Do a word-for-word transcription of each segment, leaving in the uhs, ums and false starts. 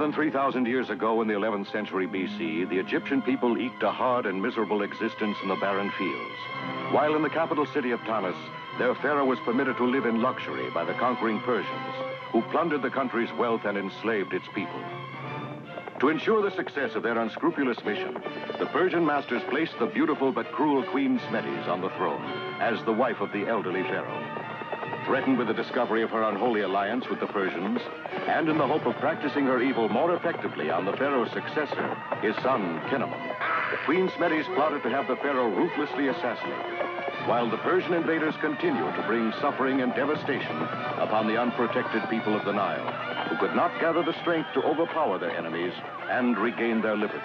than three thousand years ago in the eleventh century B C, the Egyptian people eked a hard and miserable existence in the barren fields. While in the capital city of Tanis, their pharaoh was permitted to live in luxury by the conquering Persians, who plundered the country's wealth and enslaved its people. To ensure the success of their unscrupulous mission, the Persian masters placed the beautiful but cruel Queen Smedes on the throne as the wife of the elderly pharaoh. Threatened with the discovery of her unholy alliance with the Persians, and in the hope of practicing her evil more effectively on the pharaoh's successor, his son, Kinemon, Queen Smedes plotted to have the pharaoh ruthlessly assassinated, while the Persian invaders continued to bring suffering and devastation upon the unprotected people of the Nile, who could not gather the strength to overpower their enemies and regain their liberty.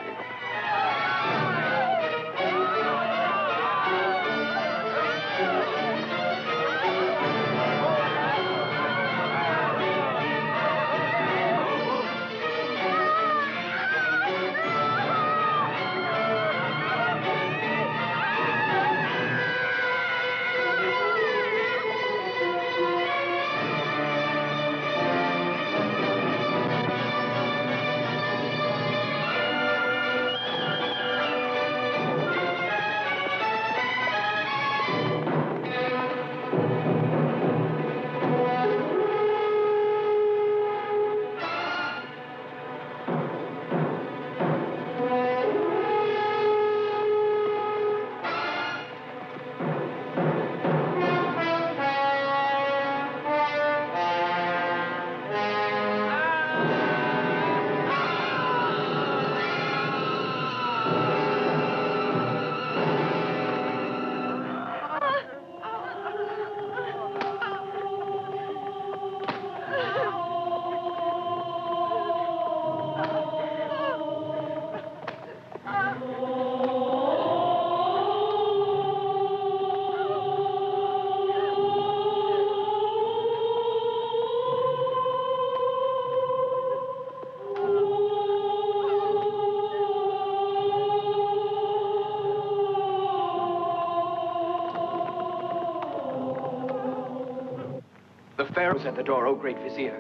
The pharaoh's at the door, O great vizier.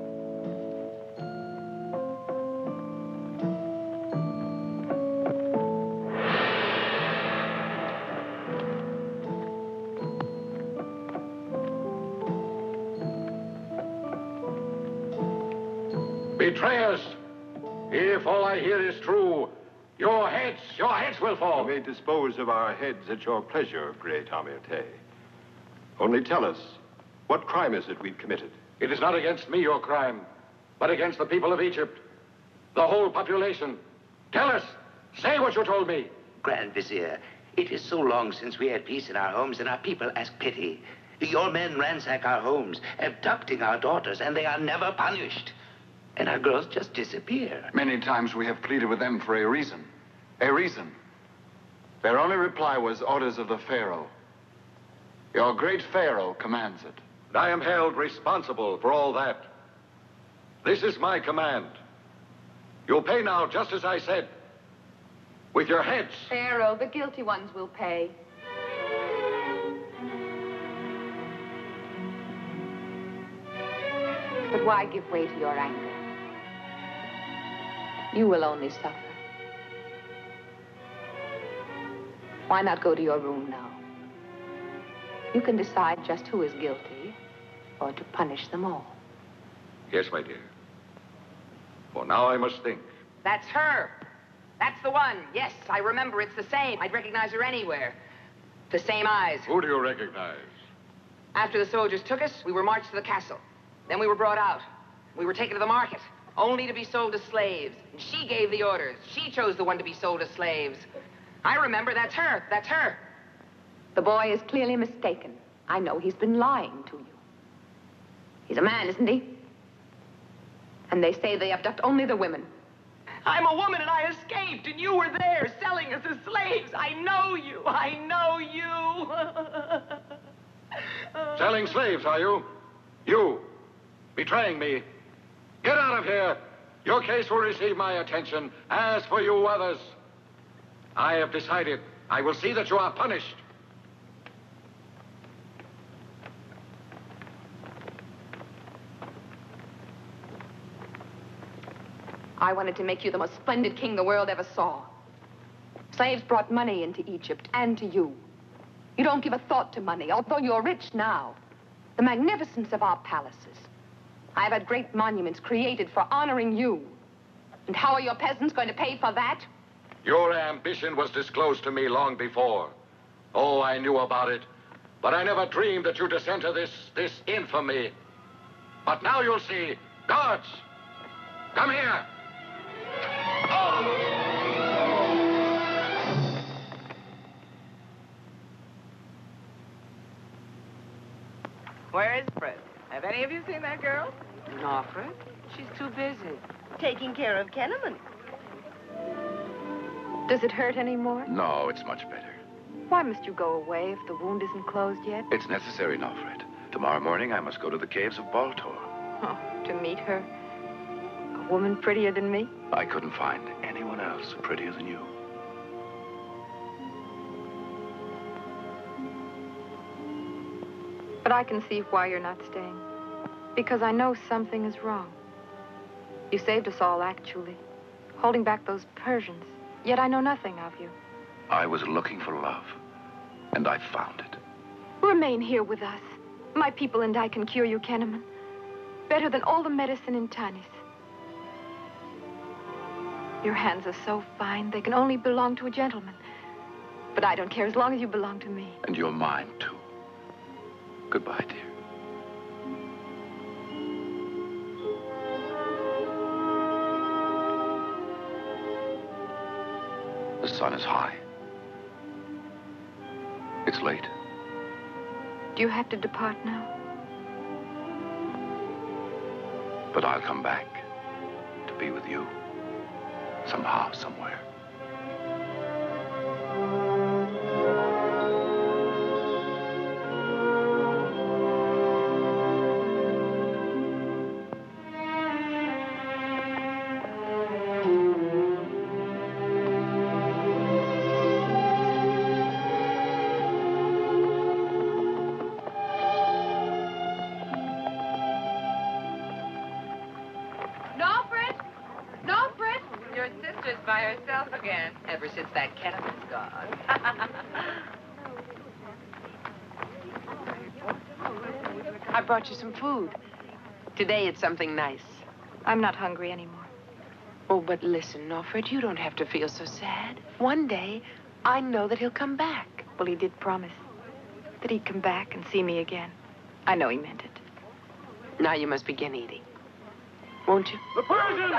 Betrayers! If all I hear is true, your heads, your heads will fall. You may dispose of our heads at your pleasure, great Amirte. Only tell us, what crime is it we've committed? It is not against me, your crime, but against the people of Egypt. The whole population. Tell us, say what you told me. Grand Vizier, it is so long since we had peace in our homes and our people ask pity. Your men ransack our homes, abducting our daughters, and they are never punished. And our girls just disappear. Many times we have pleaded with them for a reason. A reason. Their only reply was orders of the pharaoh. Your great pharaoh commands it. I am held responsible for all that. This is my command. You'll pay now, just as I said. With your heads. Pharaoh, the guilty ones will pay. But why give way to your anger? You will only suffer. Why not go to your room now? You can decide just who is guilty, or to punish them all. Yes, my dear. For now I must think. That's her. That's the one. Yes, I remember. It's the same. I'd recognize her anywhere. The same eyes. Who do you recognize? After the soldiers took us, we were marched to the castle. Then we were brought out. We were taken to the market, only to be sold as slaves. And she gave the orders. She chose the one to be sold as slaves. I remember. That's her. That's her. The boy is clearly mistaken. I know he's been lying to you. He's a man, isn't he? And they say they abduct only the women. I'm a woman and I escaped, and you were there selling us as slaves. I know you. I know you. Selling slaves, are you? You. Betraying me. Get out of here. Your case will receive my attention. As for you others, I have decided I will see that you are punished. I wanted to make you the most splendid king the world ever saw. Slaves brought money into Egypt and to you. You don't give a thought to money, although you're rich now. The magnificence of our palaces. I've had great monuments created for honoring you. And how are your peasants going to pay for that? Your ambition was disclosed to me long before. Oh, I knew about it. But I never dreamed that you'd descend to this, this infamy. But now you'll see. Guards! Come here! Oh! Where is Fred? Have any of you seen that girl? No, Fred. She's too busy. Taking care of Kenneman. Does it hurt anymore? No, it's much better. Why must you go away if the wound isn't closed yet? It's necessary now, Fred. Tomorrow morning, I must go to the caves of Baltor. Oh, to meet her? A woman prettier than me? I couldn't find anyone else prettier than you. But I can see why you're not staying. Because I know something is wrong. You saved us all, actually. Holding back those Persians. Yet I know nothing of you. I was looking for love, and I found it. Remain here with us. My people and I can cure you, Kenneman. Better than all the medicine in Tanis. Your hands are so fine, they can only belong to a gentleman. But I don't care as long as you belong to me. And you're mine, too. Goodbye, dear. The sun is high. It's late. Do you have to depart now? But I'll come back to be with you. Somehow, somewhere. By herself again, ever since that Kenneman's gone. I brought you some food. Today it's something nice. I'm not hungry anymore. Oh, but listen, Alfred, you don't have to feel so sad. One day, I know that he'll come back. Well, he did promise that he'd come back and see me again. I know he meant it. Now you must begin eating. Won't you? The Persians!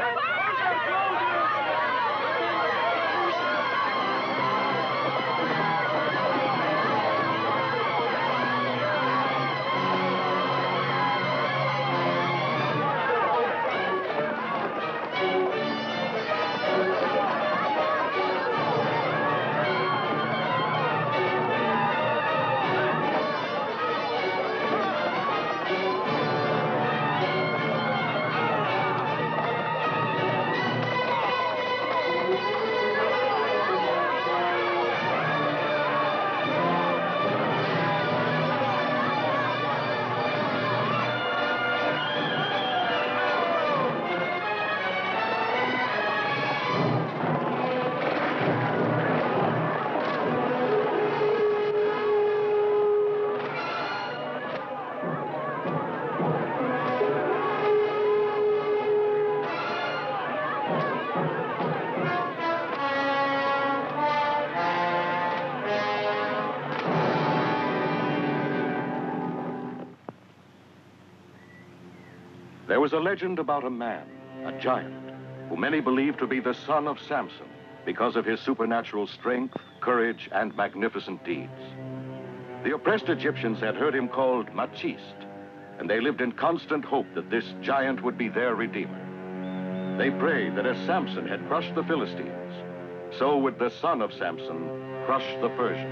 There was a legend about a man, a giant, who many believed to be the son of Samson because of his supernatural strength, courage, and magnificent deeds. The oppressed Egyptians had heard him called Maciste, and they lived in constant hope that this giant would be their redeemer. They prayed that as Samson had crushed the Philistines, so would the son of Samson crush the Persians.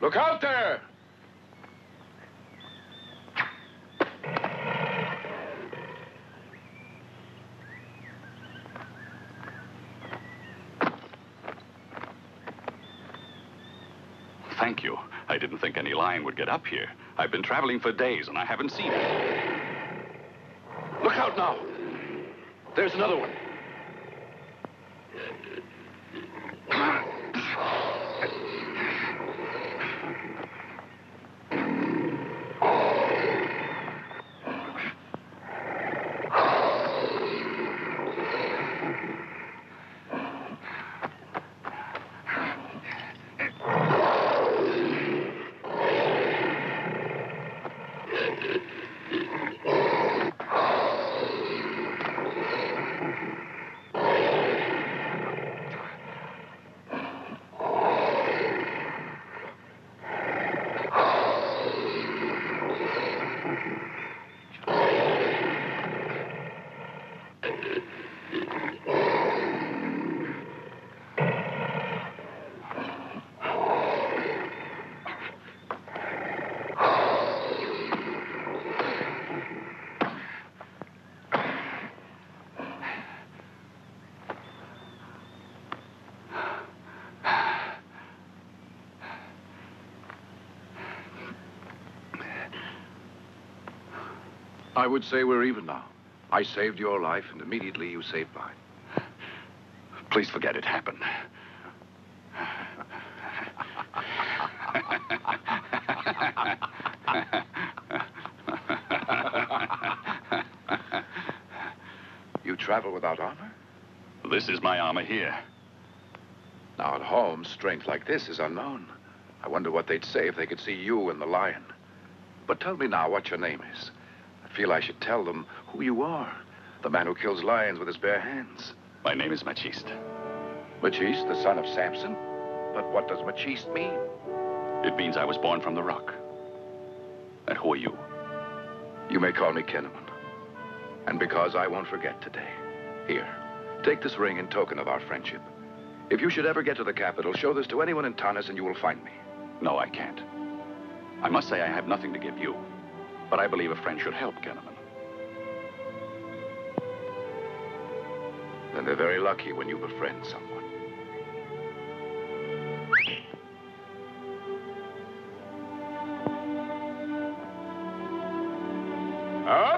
Look out there! Thank you. I didn't think any lion would get up here. I've been traveling for days and I haven't seen it. Look out now! There's another one. I would say we're even now. I saved your life, and immediately you saved mine. Please forget it happened. You travel without armor? This is my armor here. Now, at home, strength like this is unknown. I wonder what they'd say if they could see you and the lion. But tell me now what your name is. I feel I should tell them who you are. The man who kills lions with his bare hands. My name is Maciste. Maciste, the son of Samson? But what does Maciste mean? It means I was born from the rock. And who are you? You may call me Kenneman. And because I won't forget today. Here, take this ring in token of our friendship. If you should ever get to the capital, show this to anyone in Tanis and you will find me. No, I can't. I must say I have nothing to give you. But I believe a friend should help Kenneman. Then they're very lucky when you befriend someone. Huh?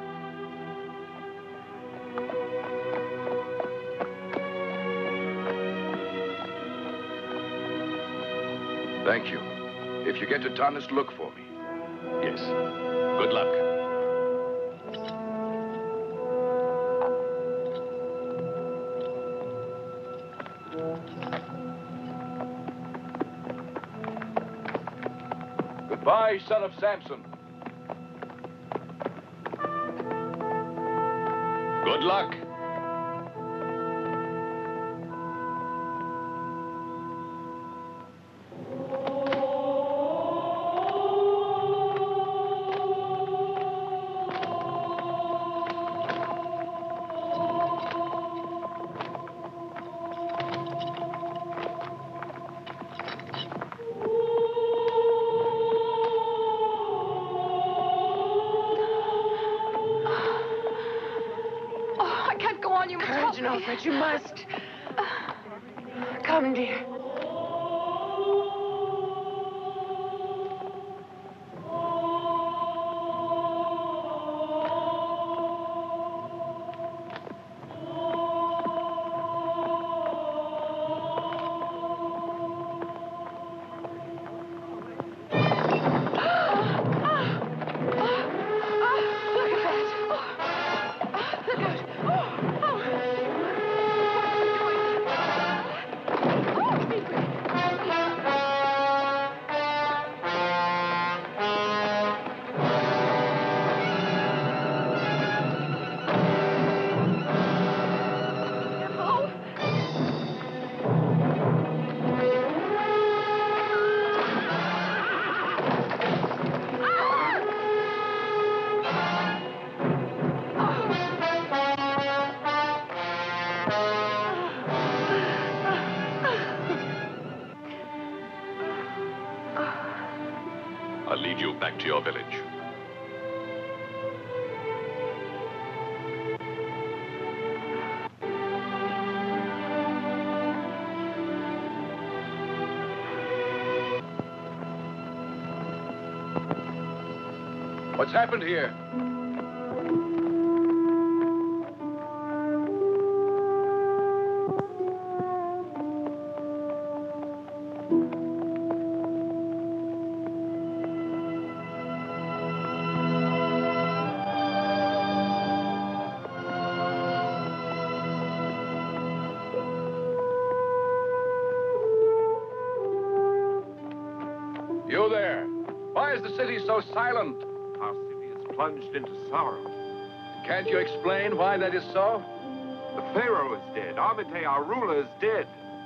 Thank you. If you get to Tanis, look for me. Yes. Good luck. Goodbye, Son of Samson. Good luck. But you must. Come, dear. lead you back to your village. What's happened here? You there. Why is the city so silent? Our city is plunged into sorrow. Can't you explain why that is so? The Pharaoh is dead. Amate, our ruler, is dead.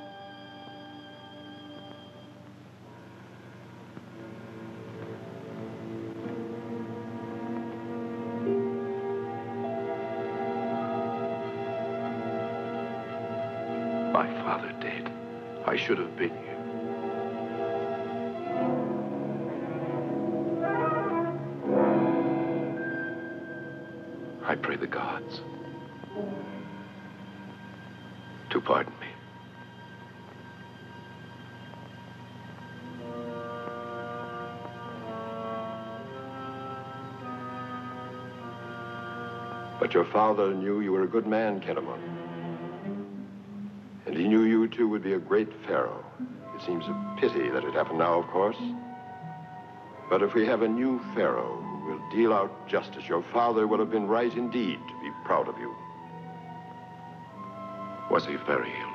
My father dead. I should have been here. I pray the gods to pardon me. But your father knew you were a good man, Chelo. And he knew you, too, would be a great pharaoh. It seems a pity that it happened now, of course. But if we have a new pharaoh who will deal out justice, your father will have been right indeed to be proud of you. Was he very ill?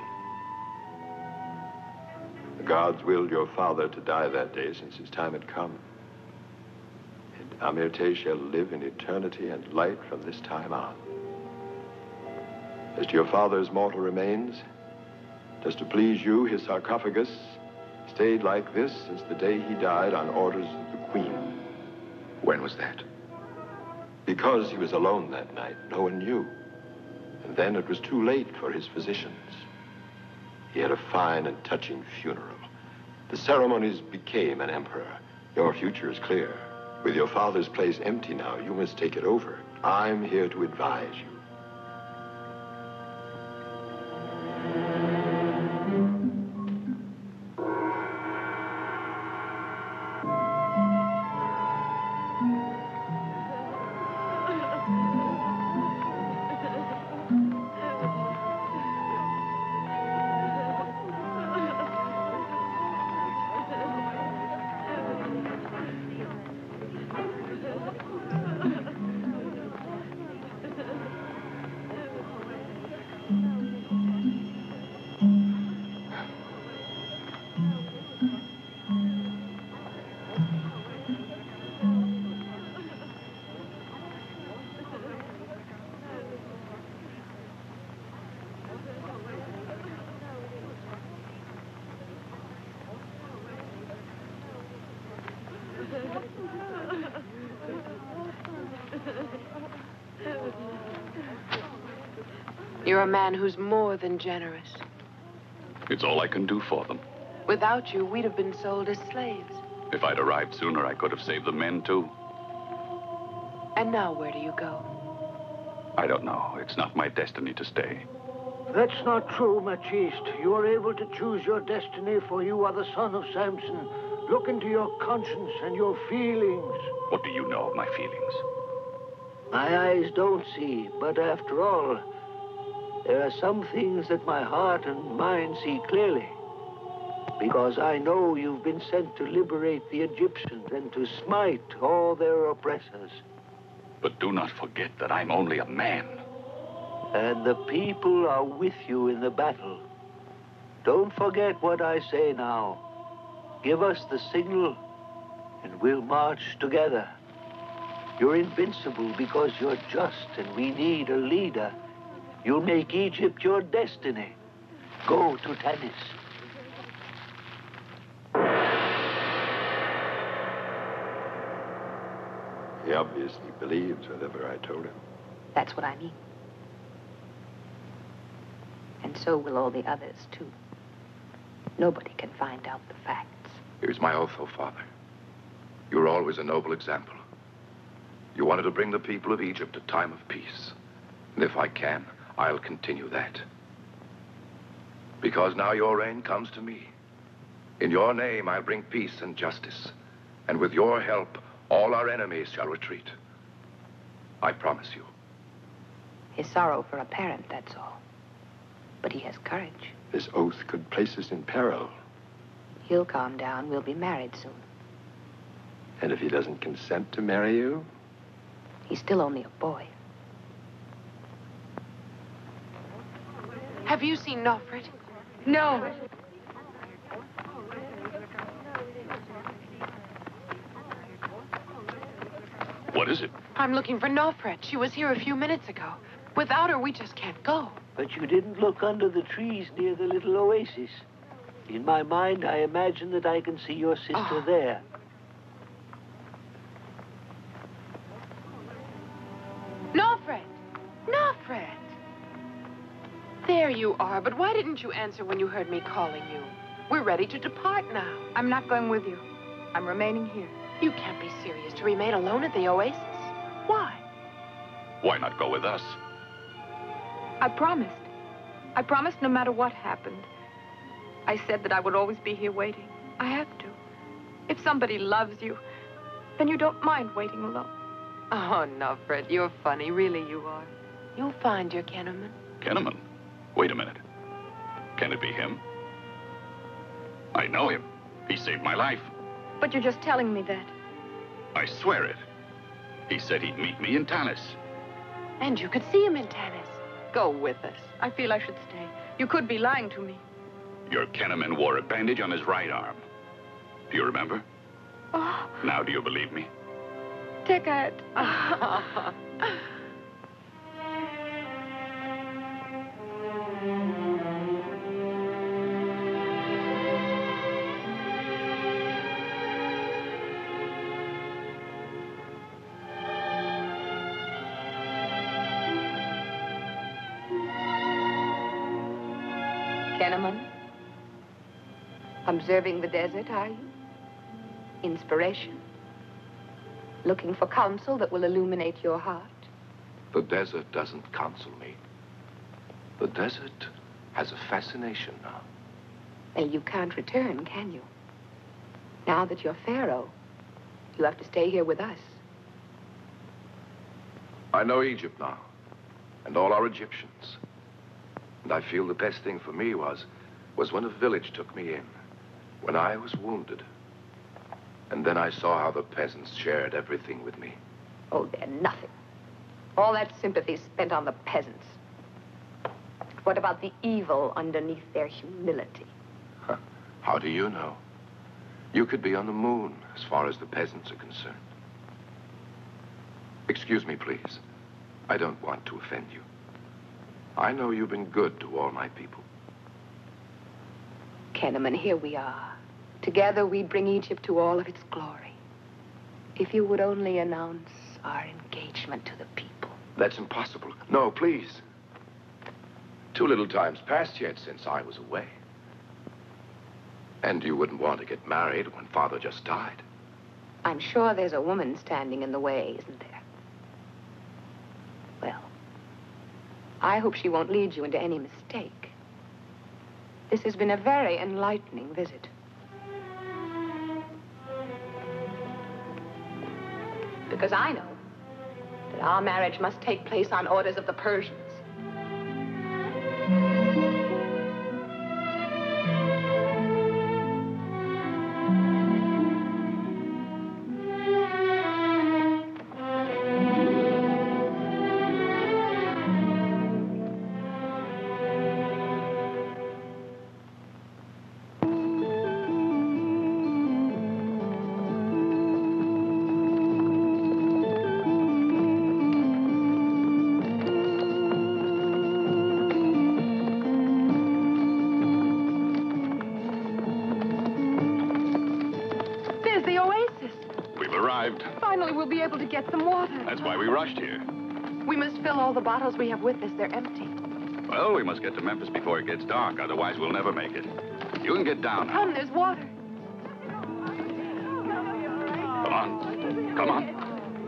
The gods willed your father to die that day since his time had come. And Amirte shall live in eternity and light from this time on. As to your father's mortal remains, just to please you, his sarcophagus stayed like this since the day he died on orders of the Queen. When was that? Because he was alone that night, no one knew. And then it was too late for his physicians. He had a fine and touching funeral. The ceremonies became an emperor. Your future is clear. With your father's place empty now, you must take it over. I'm here to advise you. You're a man who's more than generous. It's all I can do for them. Without you, we'd have been sold as slaves. If I'd arrived sooner, I could have saved the men, too. And now where do you go? I don't know. It's not my destiny to stay. That's not true, Maciste. You are able to choose your destiny, for you are the son of Samson. Look into your conscience and your feelings. What do you know of my feelings? My eyes don't see, but after all, there are some things that my heart and mind see clearly. Because I know you've been sent to liberate the Egyptians and to smite all their oppressors. But do not forget that I'm only a man. And the people are with you in the battle. Don't forget what I say now. Give us the signal, and we'll march together. You're invincible because you're just, and we need a leader. You'll make Egypt your destiny. Go to Tanis. He obviously believes whatever I told him. That's what I mean. And so will all the others, too. Nobody can find out the facts. Here's my oath, O Father. You were always a noble example. You wanted to bring the people of Egypt a time of peace. And if I can, I'll continue that. Because now your reign comes to me. In your name, I'll bring peace and justice. And with your help, all our enemies shall retreat. I promise you. His sorrow for a parent, that's all. But he has courage. This oath could place us in peril. He'll calm down. We'll be married soon. And if he doesn't consent to marry you? He's still only a boy. Have you seen Nofret? No. What is it? I'm looking for Nofret. She was here a few minutes ago. Without her, we just can't go. But you didn't look under the trees near the little oasis. In my mind, I imagine that I can see your sister Oh. there. Nofret! Nofret! There you are, but why didn't you answer when you heard me calling you? We're ready to depart now. I'm not going with you. I'm remaining here. You can't be serious to remain alone at the oasis. Why? Why not go with us? I promised. I promised no matter what happened. I said that I would always be here waiting. I have to. If somebody loves you, then you don't mind waiting alone. Oh, Nofret, you're funny. Really, you are. You'll find your Kenneman. Kenneman? Wait a minute. Can it be him? I know him. He saved my life. But you're just telling me that. I swear it. He said he'd meet me in Tanis. And you could see him in Tanis. Go with us. I feel I should stay. You could be lying to me. Your Kenneman wore a bandage on his right arm. Do you remember? Oh, Now do you believe me? take it. Kenneman, observing the desert, are you? Inspiration? Looking for counsel that will illuminate your heart? The desert doesn't counsel me. The desert has a fascination now. Well, you can't return, can you? Now that you're Pharaoh, you have to stay here with us. I know Egypt now, and all our Egyptians. And I feel the best thing for me was, was when a village took me in, when I was wounded. And then I saw how the peasants shared everything with me. Oh, they're nothing. All that sympathy spent on the peasants. What about the evil underneath their humility? Huh. How do you know? You could be on the moon as far as the peasants are concerned. Excuse me, please. I don't want to offend you. I know you've been good to all my people. Kenneman, here we are. Together we bring Egypt to all of its glory. If you would only announce our engagement to the people. That's impossible. No, please. Too little time's passed yet since I was away. And you wouldn't want to get married when Father just died. I'm sure there's a woman standing in the way, isn't there? Well, I hope she won't lead you into any mistake. This has been a very enlightening visit. Because I know that our marriage must take place on orders of the Persians. Finally, we'll be able to get some water. That's why we rushed here. We must fill all the bottles we have with us. They're empty. Well, we must get to Memphis before it gets dark. Otherwise, we'll never make it. You can get down now. Come, there's water. Come on. Come on.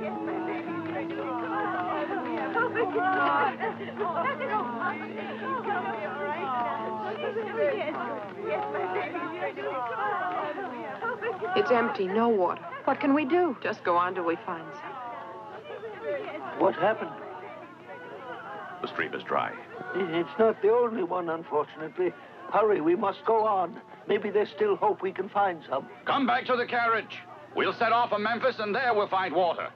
It's empty, no water. What can we do? Just go on till we find some. What happened? The stream is dry. It's not the only one, unfortunately. Hurry, we must go on. Maybe there's still hope we can find some. Come back to the carriage. We'll set off for Memphis, and there we'll find water.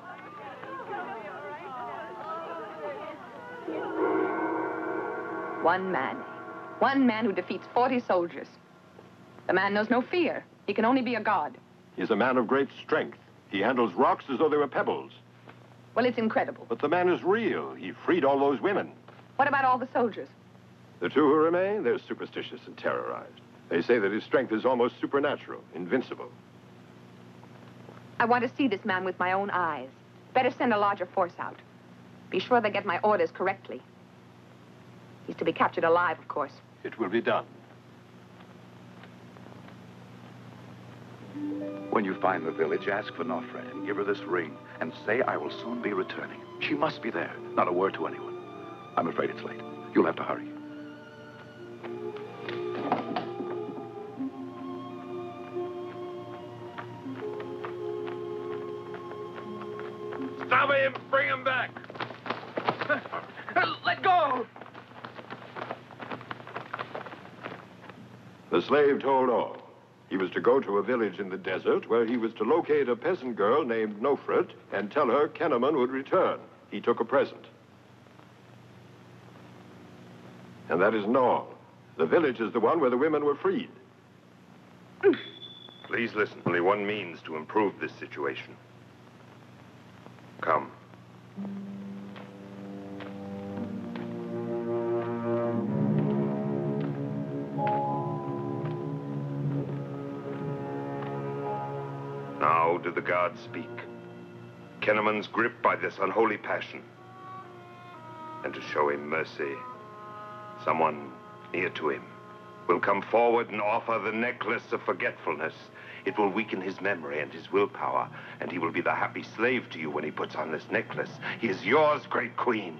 One man. One man who defeats forty soldiers. The man knows no fear. He can only be a god. He's a man of great strength. He handles rocks as though they were pebbles. Well, it's incredible. But the man is real. He freed all those women. What about all the soldiers? The two who remain, they're superstitious and terrorized. They say that his strength is almost supernatural, invincible. I want to see this man with my own eyes. Better send a larger force out. Be sure they get my orders correctly. He's to be captured alive, of course. It will be done. When you find the village, ask for Nofret and give her this ring and say I will soon be returning. She must be there. Not a word to anyone. I'm afraid it's late. You'll have to hurry. Stop him! Bring him back! Let go! The slave told all. He was to go to a village in the desert where he was to locate a peasant girl named Nofret and tell her Kenneman would return. He took a present. And that isn't all. The village is the one where the women were freed. Please listen. Only one means to improve this situation. Come. Now do the gods speak. Kenneman's gripped by this unholy passion. And to show him mercy, someone near to him will come forward and offer the necklace of forgetfulness. It will weaken his memory and his willpower, and he will be the happy slave to you when he puts on this necklace. He is yours, great queen.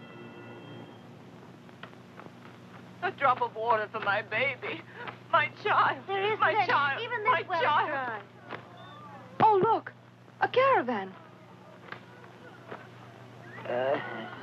A drop of water for my baby. My child. There isn't my any. child. Even my this well is child. dry. Oh, look. A caravan. Uh,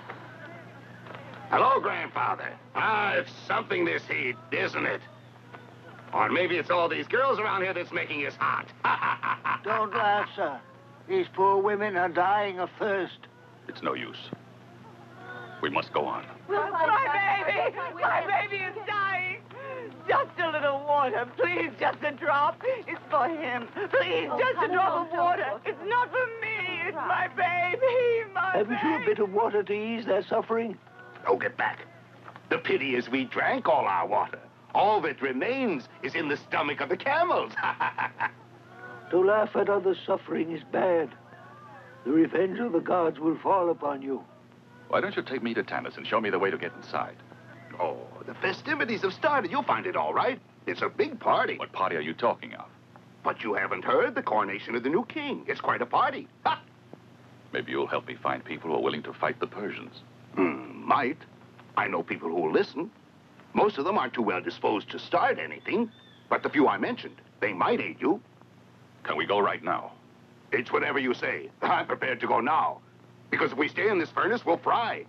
Hello, Grandfather. Ah, it's something this heat, isn't it? Or maybe it's all these girls around here that's making us hot. Don't laugh, sir. These poor women are dying of thirst. It's no use. We must go on. My baby. My baby is dying. Just a little water, please. Just a drop. It's for him. Please, Oh, just a honey, drop don't, of don't water. look. It's not for me. It's my baby. My Haven't baby. you a bit of water to ease their suffering? Oh, get back. The pity is we drank all our water. All that remains is in the stomach of the camels. To laugh at others' suffering is bad. The revenge of the gods will fall upon you. Why don't you take me to Tanis and show me the way to get inside? Oh, the festivities have started. You'll find it all right. It's a big party. What party are you talking of? But you haven't heard the coronation of the new king. It's quite a party. Ha! Maybe you'll help me find people who are willing to fight the Persians. Hmm, might. I know people who will listen. Most of them aren't too well disposed to start anything, but the few I mentioned, they might aid you. Can we go right now? It's whatever you say. I'm prepared to go now, because if we stay in this furnace, we'll fry.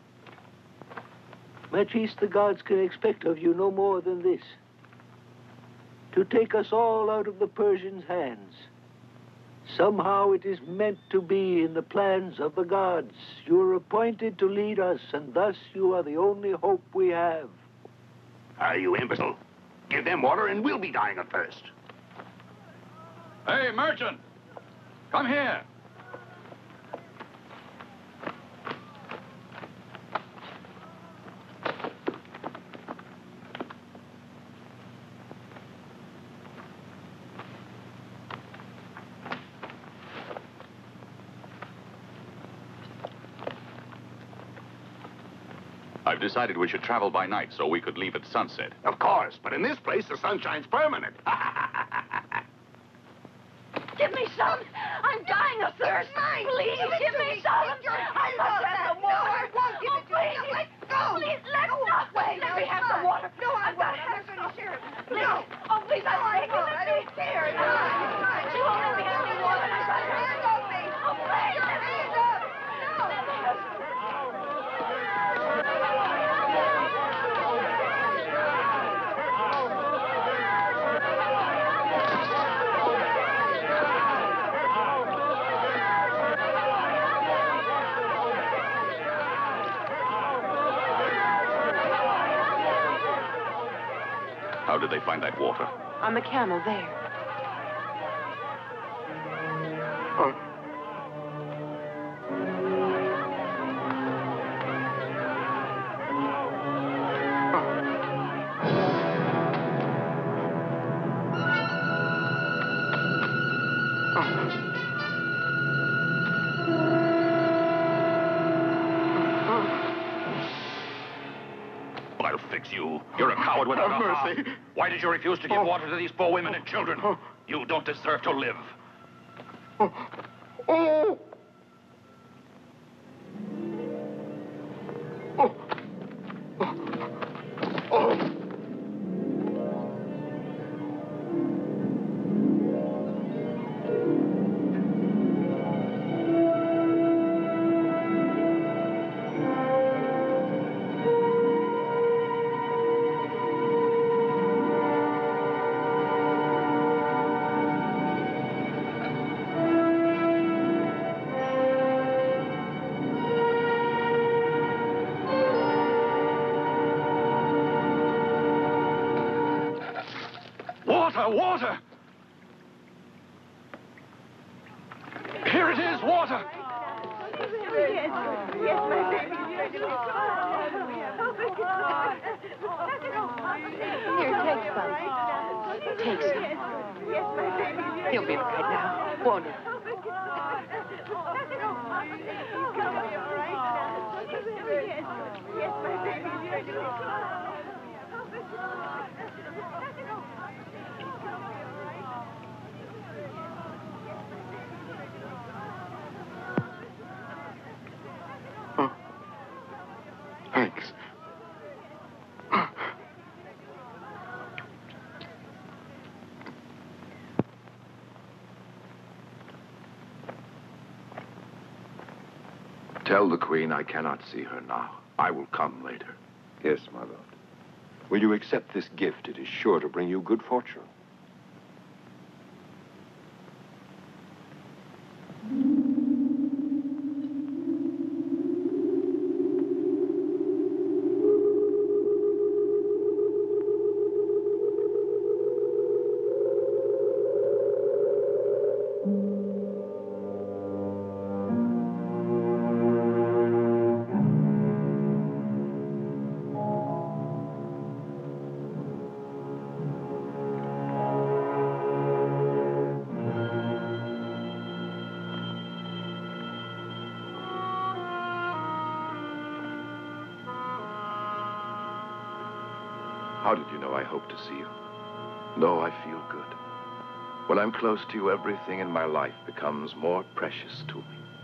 Maciste, the gods can expect of you no more than this. To take us all out of the Persians' hands. Somehow it is meant to be in the plans of the gods. You are appointed to lead us, and thus you are the only hope we have. Are you imbecile? Give them water and we'll be dying of thirst. Hey, merchant! Come here! I've decided we should travel by night so we could leave at sunset. Of course, but in this place, the sun shines permanent. Give me some. mine. Please give me some. I must have some water. No, I won't give it to you. Let go. Please, let go. Let me have some water. No, I won't. I'm not going to share it. No. Oh, please, I'm begging. I don't care. It's mine. She won't let me have any water. I'm going to hand off me. Oh, please. Your hands up. No. How did they find that water? On the camel there. Oh. I'll fix you. You're a coward without a mercy. heart. Why did you refuse to give water to these poor women and children? You don't deserve to live. Oh. Oh. Oh. Oh. Water, water! Here it is, water! Yes, yes, my baby. Here, take some. Take some. Yes, my baby. He'll be all right now, won't he? Yes, my baby. Oh. Thanks. Tell the Queen I cannot see her now. I will come later. Yes, my lord. Will you accept this gift? It is sure to bring you good fortune. How did you know I hoped to see you? No, I feel good. When I'm close to you, everything in my life becomes more precious to me.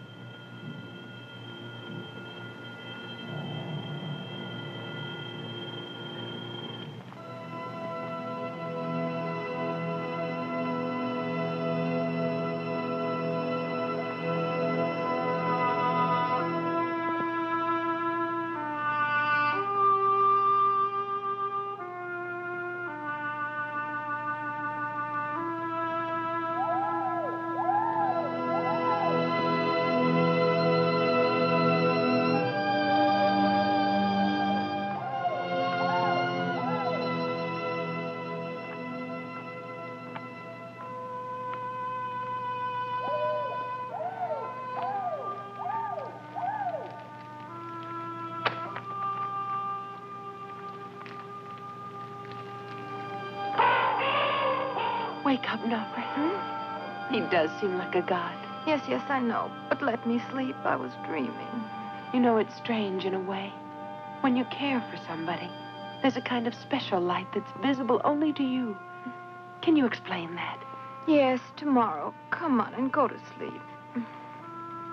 Wake up, Nofre. Hmm? He does seem like a god. Yes, yes, I know. But let me sleep. I was dreaming. You know, it's strange in a way. When you care for somebody, there's a kind of special light that's visible only to you. Can you explain that? Yes, tomorrow. Come on and go to sleep.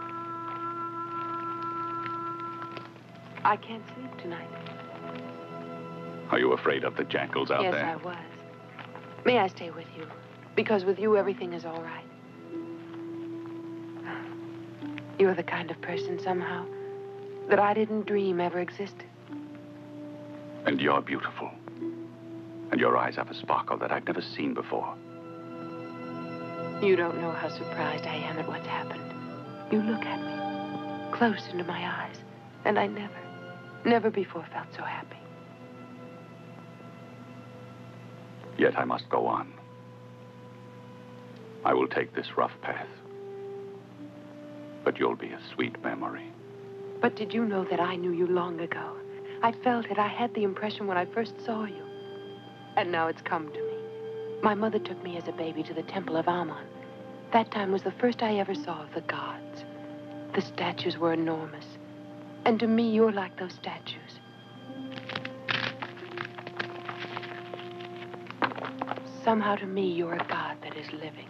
I can't sleep tonight. Are you afraid of the jackals out yes, there? Yes, I was. May I stay with you? Because with you, everything is all right. You're the kind of person, somehow, that I didn't dream ever existed. And you're beautiful. And your eyes have a sparkle that I've never seen before. You don't know how surprised I am at what's happened. You look at me, close into my eyes, and I never, never before felt so happy. Yet I must go on. I will take this rough path. But you'll be a sweet memory. But did you know that I knew you long ago? I felt it. I had the impression when I first saw you. And now it's come to me. My mother took me as a baby to the temple of Ammon. That time was the first I ever saw of the gods. The statues were enormous. And to me, you're like those statues. Somehow to me, you're a god that is living.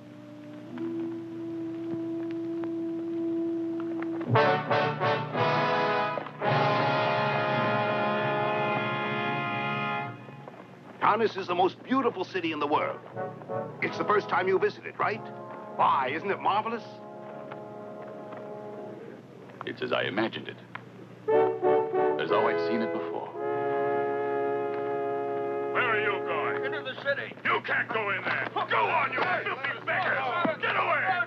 Tanis is the most beautiful city in the world. It's the first time you visited, right? Why, isn't it marvelous? It's as I imagined it. As though I'd seen it before. Where are you going? Into the city. You can't go in there. Go on, you filthy beggars! Get away!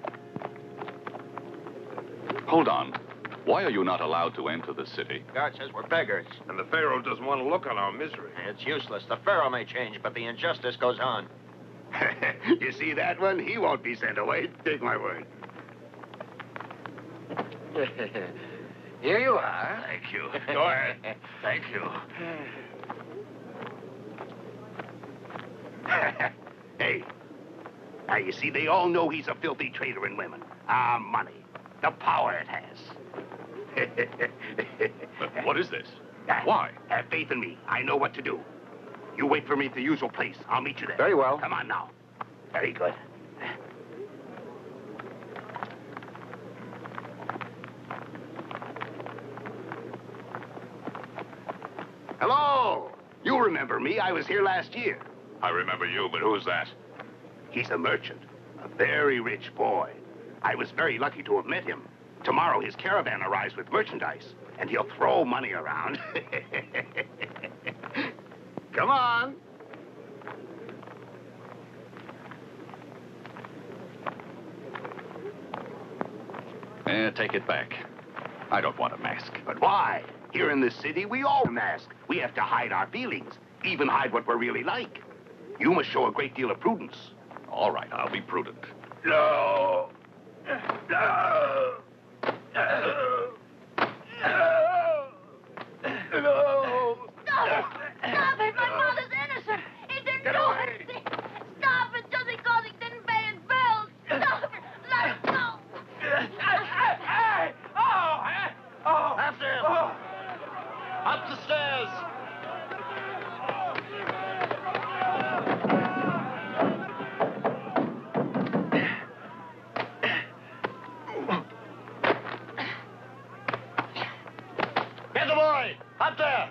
Hold on. Why are you not allowed to enter the city? God says we're beggars. And the Pharaoh doesn't want to look on our misery. It's useless. The Pharaoh may change, but the injustice goes on. You see that one? He won't be sent away. Take my word. Here you are. Thank you. Go ahead. Thank you. Hey. Now, you see, they all know he's a filthy trader in women. Ah, money. The power it has. But what is this? Uh, Why? Have faith in me. I know what to do. You wait for me at the usual place. I'll meet you there. Very well. Come on now. Very good. Hello. You remember me. I was here last year. I remember you, but who's that? He's a merchant. A very rich boy. I was very lucky to have met him. Tomorrow his caravan arrives with merchandise, and he'll throw money around. Come on. Eh, take it back. I don't want a mask. But why? Here in this city, we all mask. We have to hide our feelings, even hide what we're really like. You must show a great deal of prudence. All right, I'll be prudent. No. No. No. No. Stop it! Stop it! My mother's innocent! He didn't Get do away. anything! Stop it just because he didn't pay his bills! Stop it! Let it go! Hey! Oh! Hey! Oh! After him! Oh. Up the stairs! Get the boy! Up there!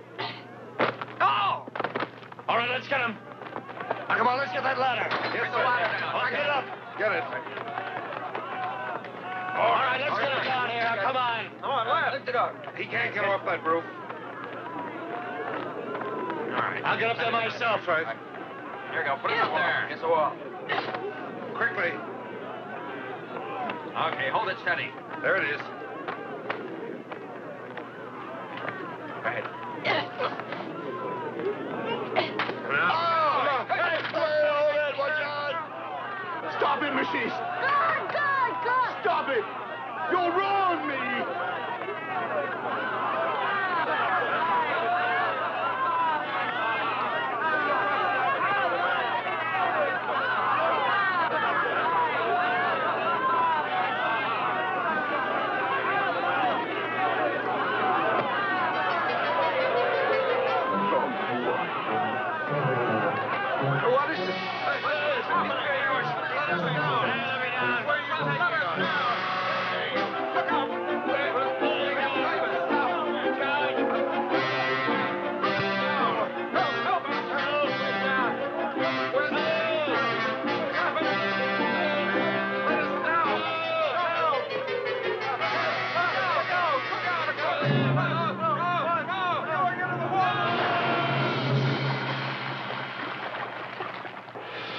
Oh! All right, let's get him. Now, come on, let's get that ladder. Yes, Bring the ladder down. All right, get it up. Get it. All right, let's get it down here. Come on. Come on, lad. Lift it up. He can't get off that roof. All right. I'll get up there myself. Right. Here you go. Put it up there. Against the wall. Quickly. Okay, hold it steady. There it is. Go ahead. Oh! Hey, hold it. Watch out. Stop it, Maciste. God, God, God! Stop it. You'll ruin me. What is this?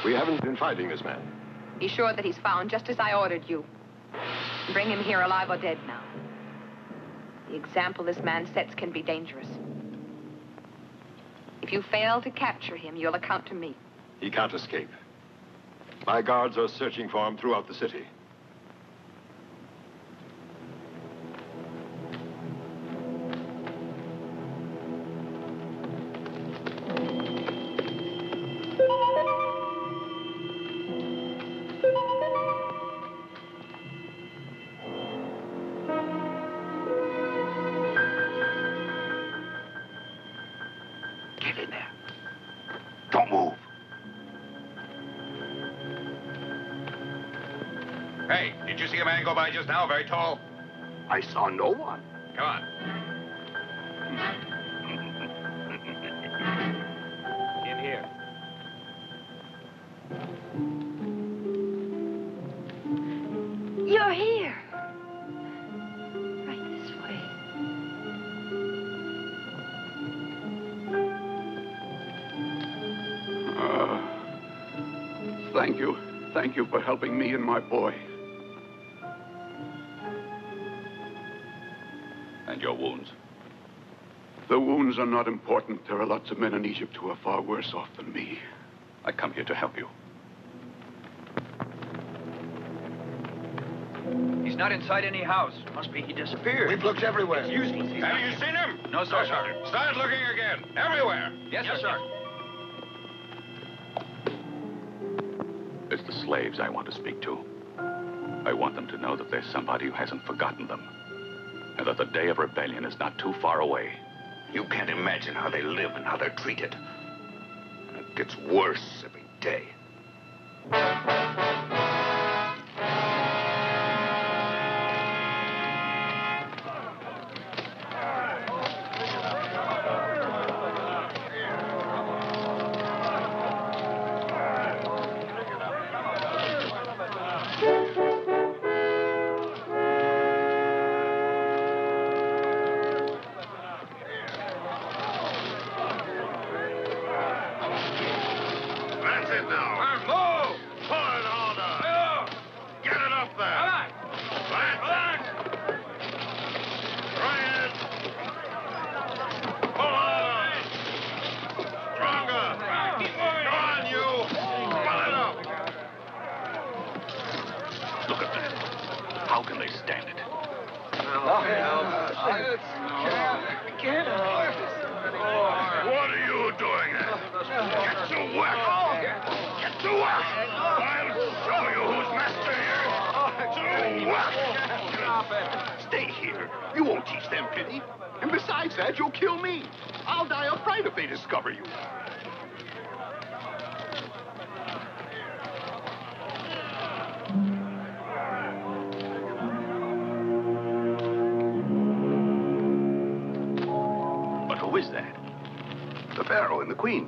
We haven't been finding this man. Be sure that he's found just as I ordered you. Bring him here alive or dead now. The example this man sets can be dangerous. If you fail to capture him, you'll account to me. He can't escape. My guards are searching for him throughout the city. Hey, did you see a man go by just now, very tall? I saw no one. Come on. In here. You're here. Right this way. Uh, thank you. Thank you for helping me and my boy. And your wounds? The wounds are not important. There are lots of men in Egypt who are far worse off than me. I come here to help you. He's not inside any house. Must be he disappeared. We've looked everywhere. It's useless. He's Have not... you seen him? No, sir. No, sir. Start looking again. Everywhere. Yes, yes sir. sir. It's the slaves I want to speak to. I want them to know that there's somebody who hasn't forgotten them. And that the day of rebellion is not too far away. You can't imagine how they live and how they're treated. And it gets worse every day. Stay here. You won't teach them pity. And besides that, you'll kill me. I'll die of fright if they discover you. But who is that? The Pharaoh and the Queen.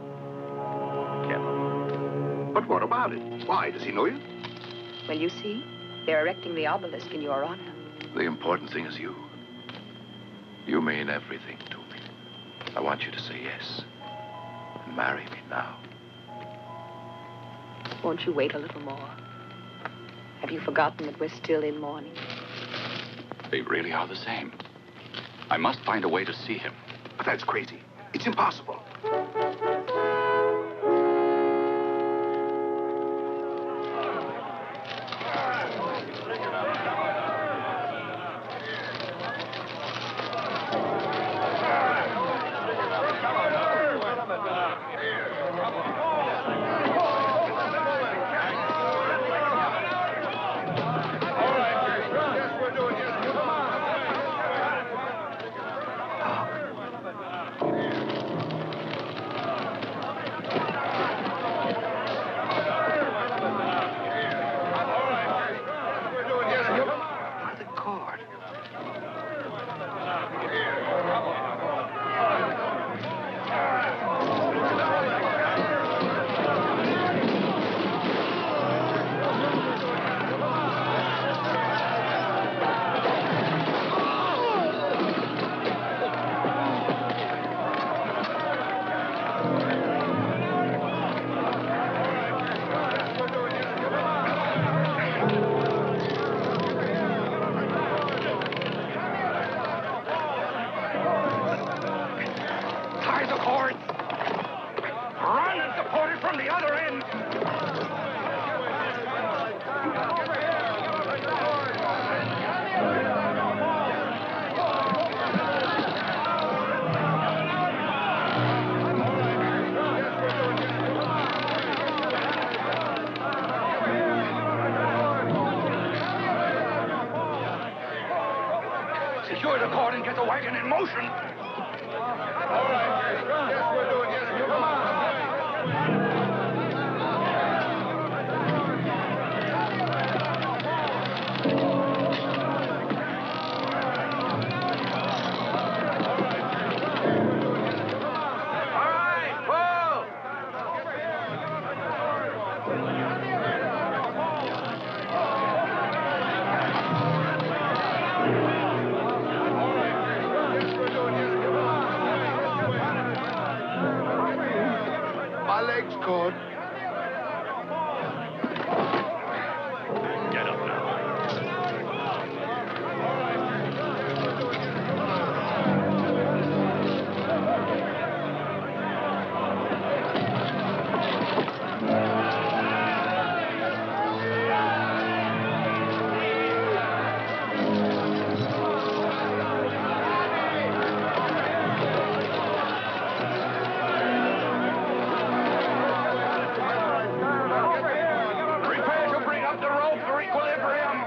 Chelo. But what about it? Why? Does he know you? Well, you see, they're erecting the obelisk in your honor. The important thing is you. You mean everything to me. I want you to say yes. And marry me now. Won't you wait a little more? Have you forgotten that we're still in mourning? They really are the same. I must find a way to see him. But that's crazy. It's impossible. set the wagon in motion. All right. Yes, we're doing it. Come on. My leg's caught. Get up now. Prepare to bring up the rope for equilibrium.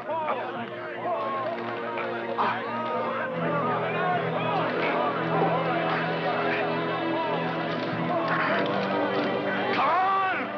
Come on!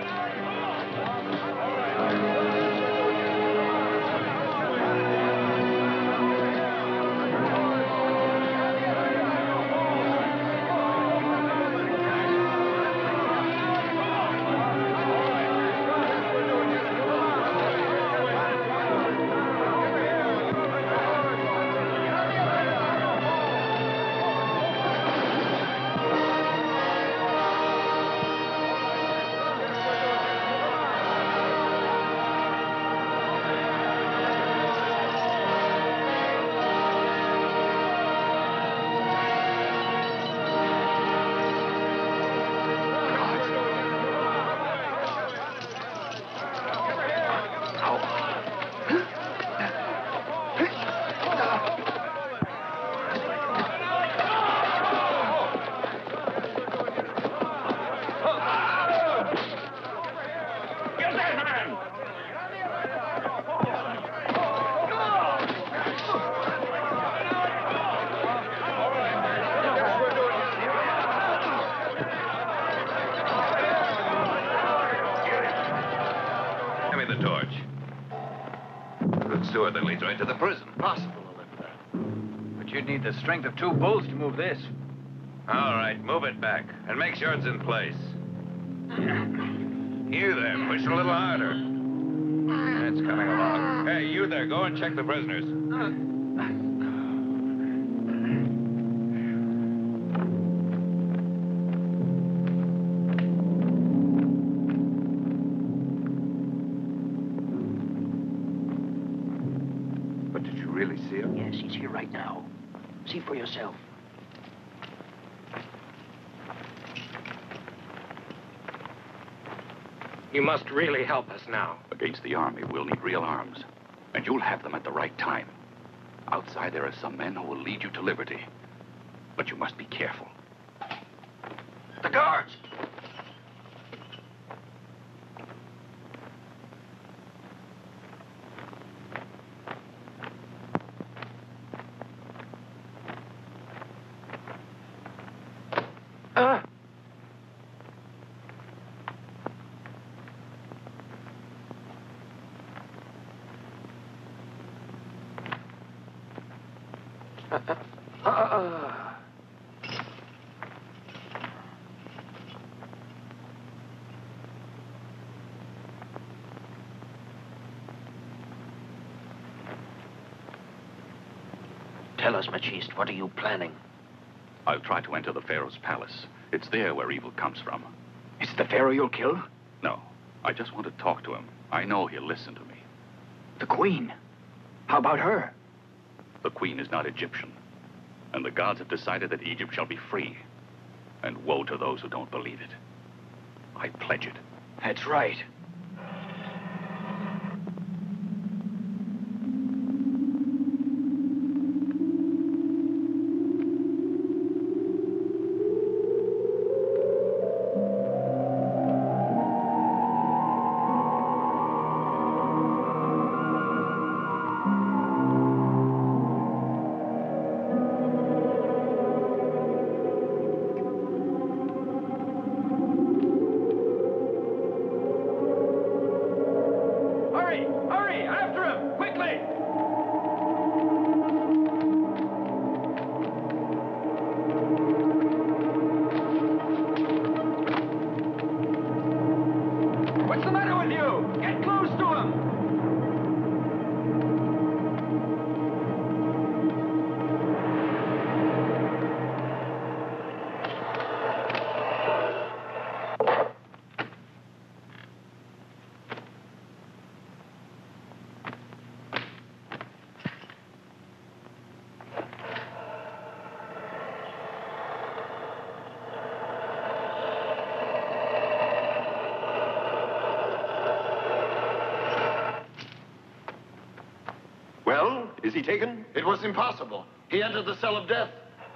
Get that man! Give me the torch. Good sewer that leads right to the prison. Possible, Olympia. But you'd need the strength of two bulls to move this. All right, move it back and make sure it's in place. You there, push a little harder. It's coming along. Hey, you there, go and check the prisoners. But did you really see him? Yes, he's here right now. See for yourself. You must really help us now. Against the army, we'll need real arms. And you'll have them at the right time. Outside, there are some men who will lead you to liberty. But you must be careful. The guards! Ah! Uh, uh, uh. Tell us, Maciste, what are you planning? I'll try to enter the Pharaoh's palace. It's there where evil comes from. Is it the Pharaoh you'll kill? No, I just want to talk to him. I know he'll listen to me. The Queen? How about her? The Queen is not Egyptian. And the gods have decided that Egypt shall be free. And woe to those who don't believe it. I pledge it. That's right. Is he taken? It was impossible. He entered the cell of death.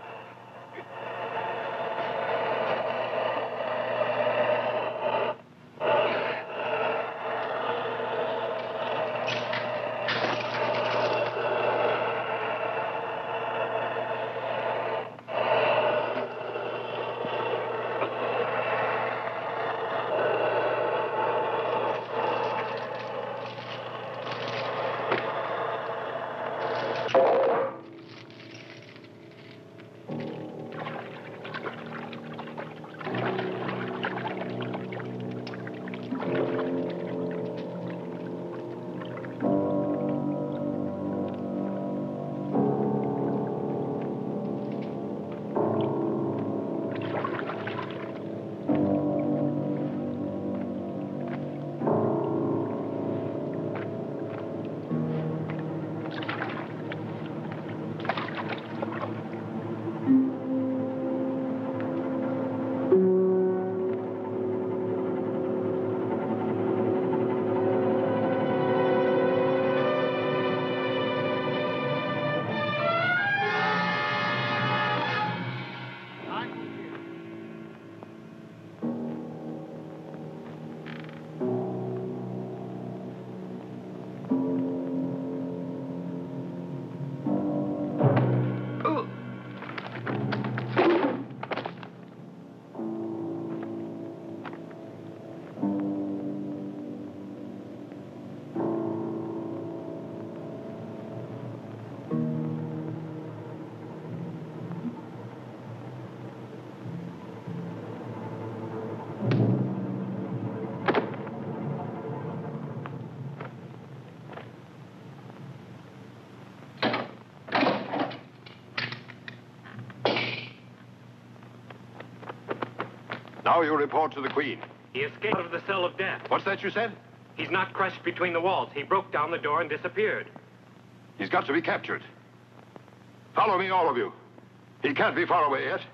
Now you report to the Queen. He escaped out of the cell of death. What's that you said? He's not crushed between the walls. He broke down the door and disappeared. He's got to be captured. Follow me, all of you. He can't be far away yet.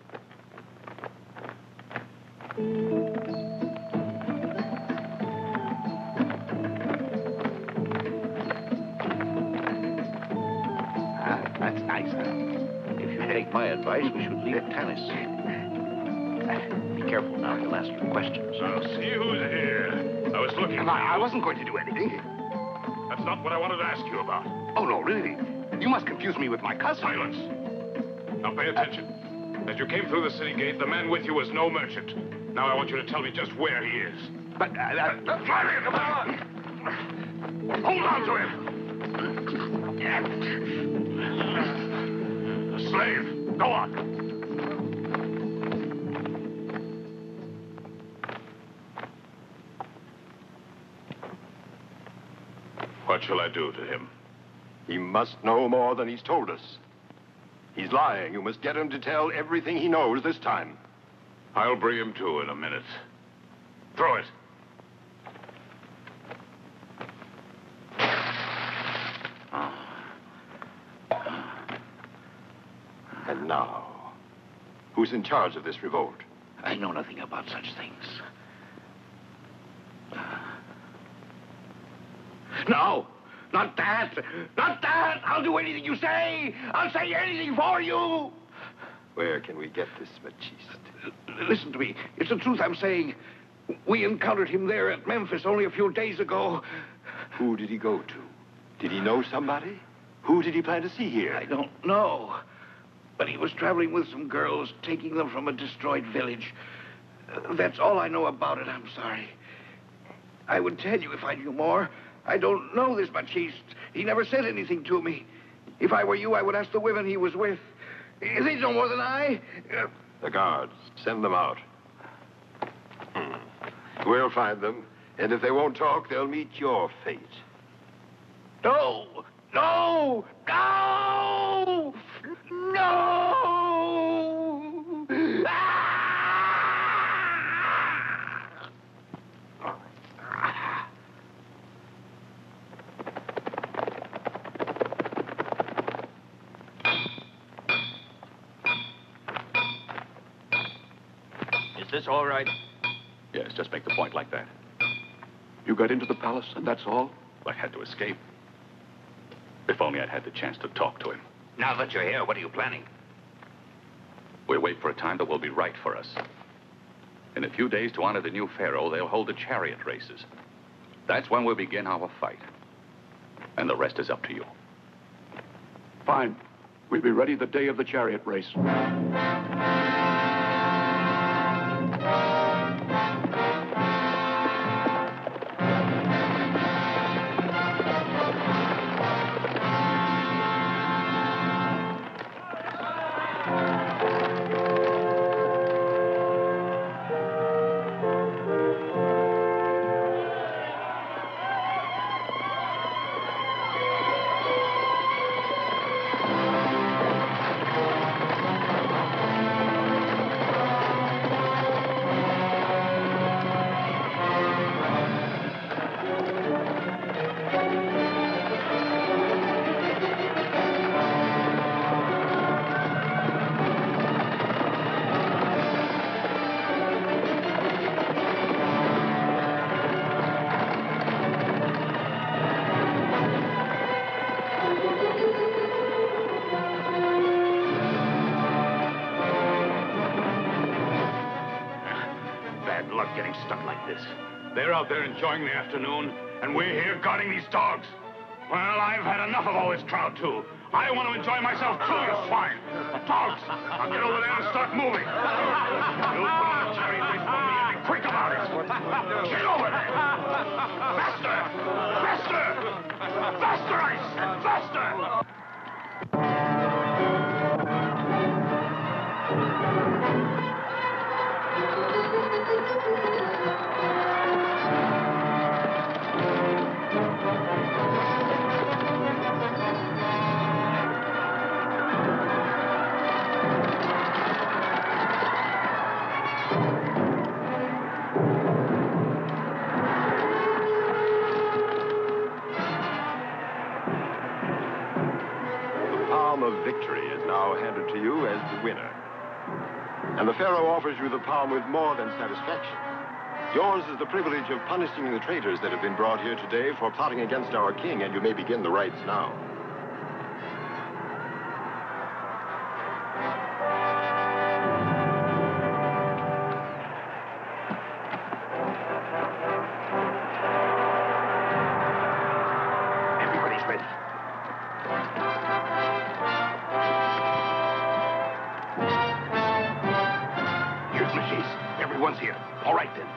Ah, that's nice, huh? If you take my advice, we should leave Tanis. Be careful now, he'll ask you questions. I'll see who's here. I was looking. I, I wasn't going to do anything. That's not what I wanted to ask you about. Oh, no, really? You must confuse me with my cousin. Silence. Now pay attention. As you came through the city gate, the man with you was no merchant. Now I want you to tell me just where he is. But, uh, uh, Fly me, come on! Hold on to him! A slave, go on. What shall I do to him? He must know more than he's told us. He's lying. You must get him to tell everything he knows this time. I'll bring him to in a minute. Throw it. And now, who's in charge of this revolt? I know nothing about such things. No, not that. Not that. I'll do anything you say. I'll say anything for you. Where can we get this Maciste? Listen to me. It's the truth I'm saying. We encountered him there at Memphis only a few days ago. Who did he go to? Did he know somebody? Who did he plan to see here? I don't know. But he was traveling with some girls, taking them from a destroyed village. Uh, that's all I know about it. I'm sorry. I would tell you if I knew more. I don't know this Maciste. He never said anything to me. If I were you, I would ask the women he was with. They know more than I. Uh, the guards. Send them out. Hmm. We'll find them. And if they won't talk, they'll meet your fate. No! No! No! No! Ah! Is this all right? Yes, just make the point like that. You got into the palace, and that's all? I had to escape. If only I'd had the chance to talk to him. Now that you're here, what are you planning? We'll wait for a time that will be right for us. In a few days, to honor the new pharaoh, they'll hold the chariot races. That's when we'll begin our fight. And the rest is up to you. Fine. We'll be ready the day of the chariot race. Getting stuck like this. They're out there enjoying the afternoon, and we're here guarding these dogs. Well, I've had enough of all this crowd, too. I want to enjoy myself, too, you swine. Dogs, now get over there and start moving. You'll put on a chariot race for me and be quick about it. Get over there. Faster! Faster! Faster, I said! Faster! Of victory is now handed to you as the winner. And the Pharaoh offers you the palm with more than satisfaction. Yours is the privilege of punishing the traitors that have been brought here today for plotting against our king, and you may begin the rites now. Everybody's ready. Everyone's here. All right, then.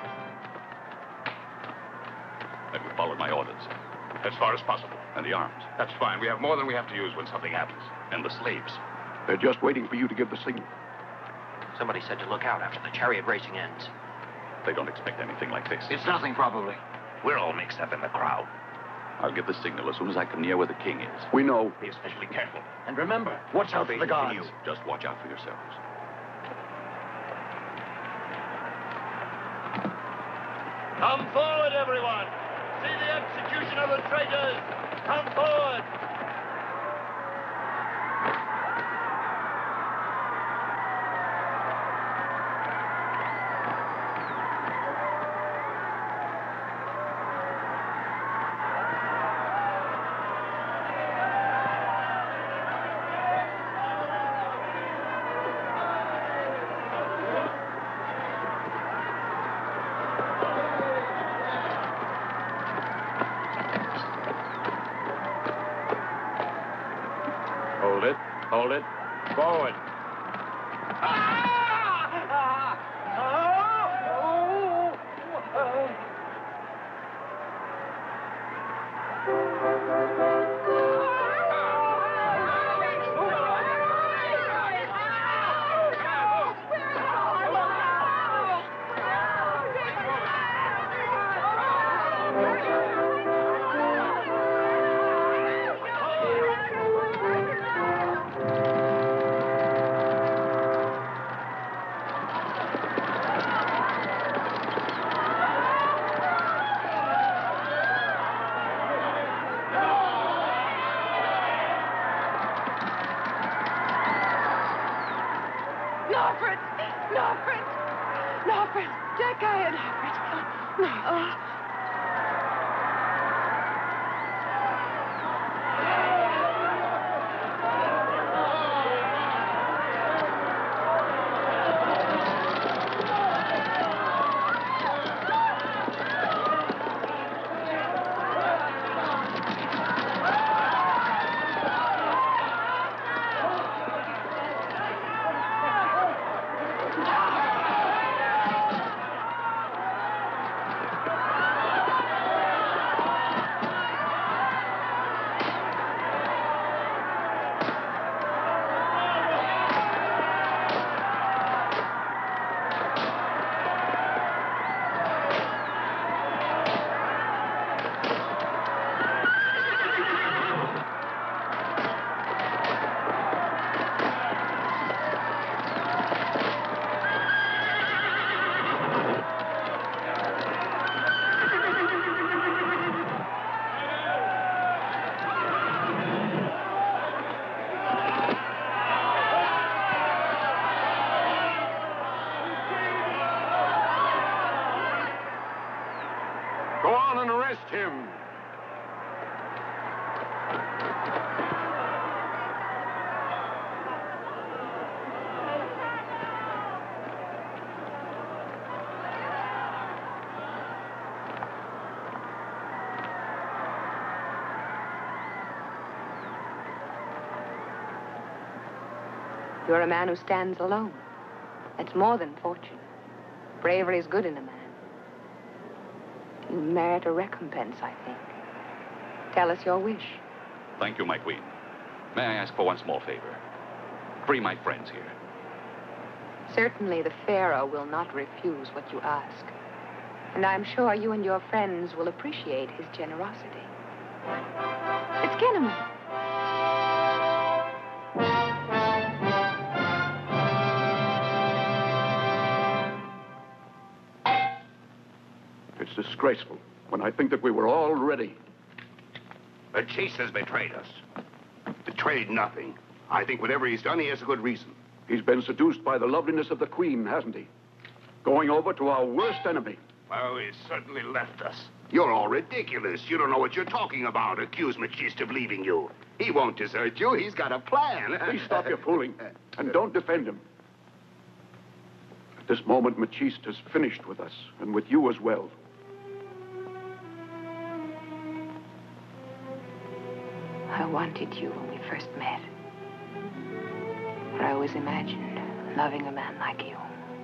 Have you followed my orders? As far as possible. And the arms? That's fine. We have more than we have to use when something happens. And the slaves? They're just waiting for you to give the signal. Somebody said to look out after the chariot racing ends. They don't expect anything like this. It's nothing, probably. We're all mixed up in the crowd. I'll give the signal as soon as I come near where the king is. We know. Be especially careful. And remember, watch out for the guards. Just watch out for yourselves. Come forward, everyone. See the execution of the traitors. Come forward. Hold it. Hold it. Forward. Norfred! Norfred! Norfred! Jack, I had Norfred. No. arrest him. You're a man who stands alone. That's more than fortune. Bravery is good in a man. You merit a recompense, I think. Tell us your wish. Thank you, my queen. May I ask for one small favor? Free my friends here. Certainly the Pharaoh will not refuse what you ask. And I'm sure you and your friends will appreciate his generosity. It's Kenneman. It's disgraceful when I think that we were all ready. Maciste has betrayed us. Betrayed nothing. I think whatever he's done, he has a good reason. He's been seduced by the loveliness of the queen, hasn't he? Going over to our worst enemy. Well, he's certainly left us. You're all ridiculous. You don't know what you're talking about. Accuse Maciste of leaving you. He won't desert you. He's got a plan. Please stop your fooling and don't defend him. At this moment, Maciste has finished with us and with you as well. I wanted you when we first met. But I always imagined loving a man like you.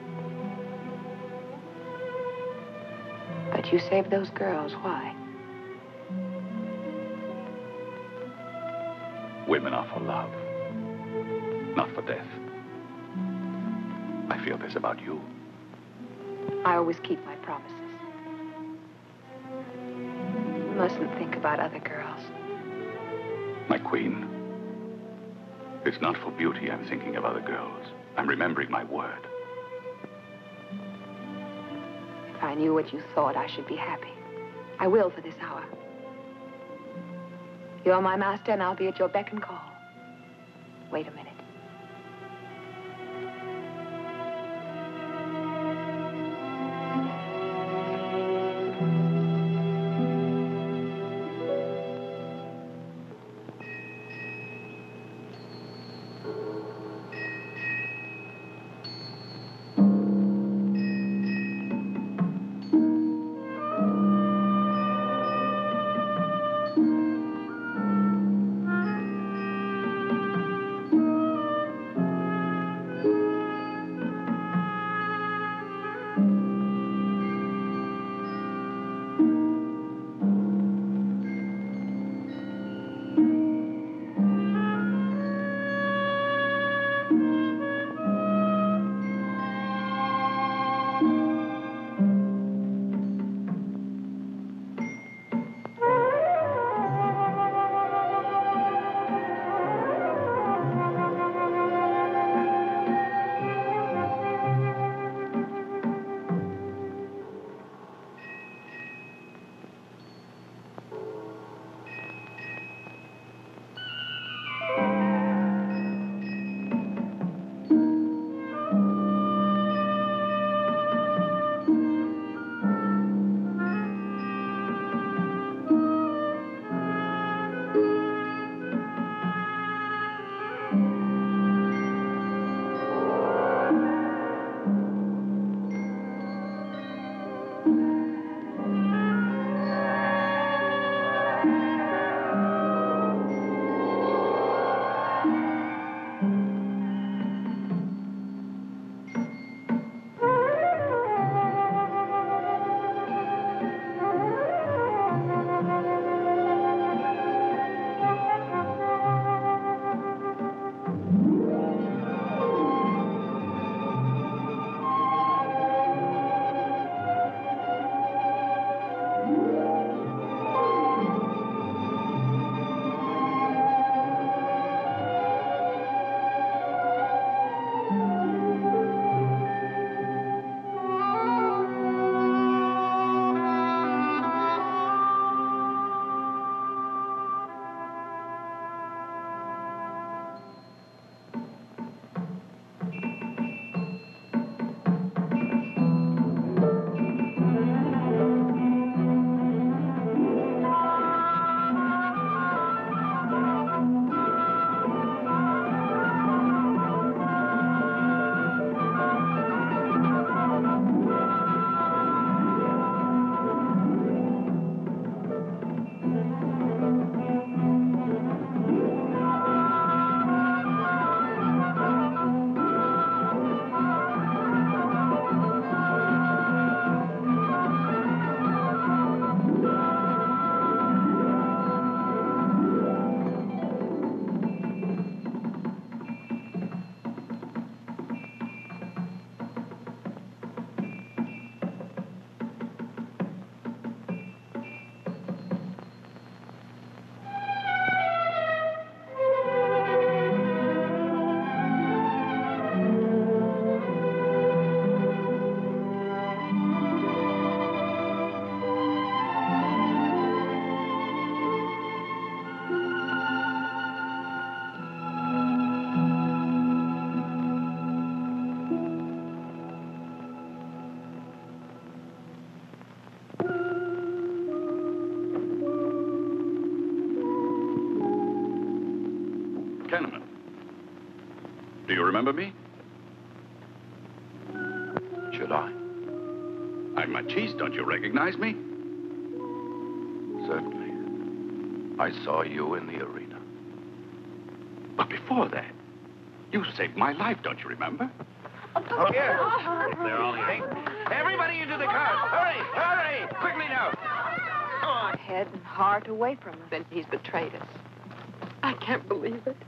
But you saved those girls. Why? Women are for love, not for death. I feel this about you. I always keep my promises. You mustn't think about other girls. My queen, it's not for beauty I'm thinking of other girls. I'm remembering my word. If I knew what you thought, I should be happy. I will for this hour. You're my master, and I'll be at your beck and call. Wait a minute. Kenneman. Do you remember me? Should I? I'm Maciste. Don't you recognize me? Certainly. I saw you in the arena. But before that, you saved my life, don't you remember? Oh, here. They're all here. Everybody into the car. Hurry, hurry. Quickly now. Come on. Head and heart away from us. And he's betrayed us. I can't believe it.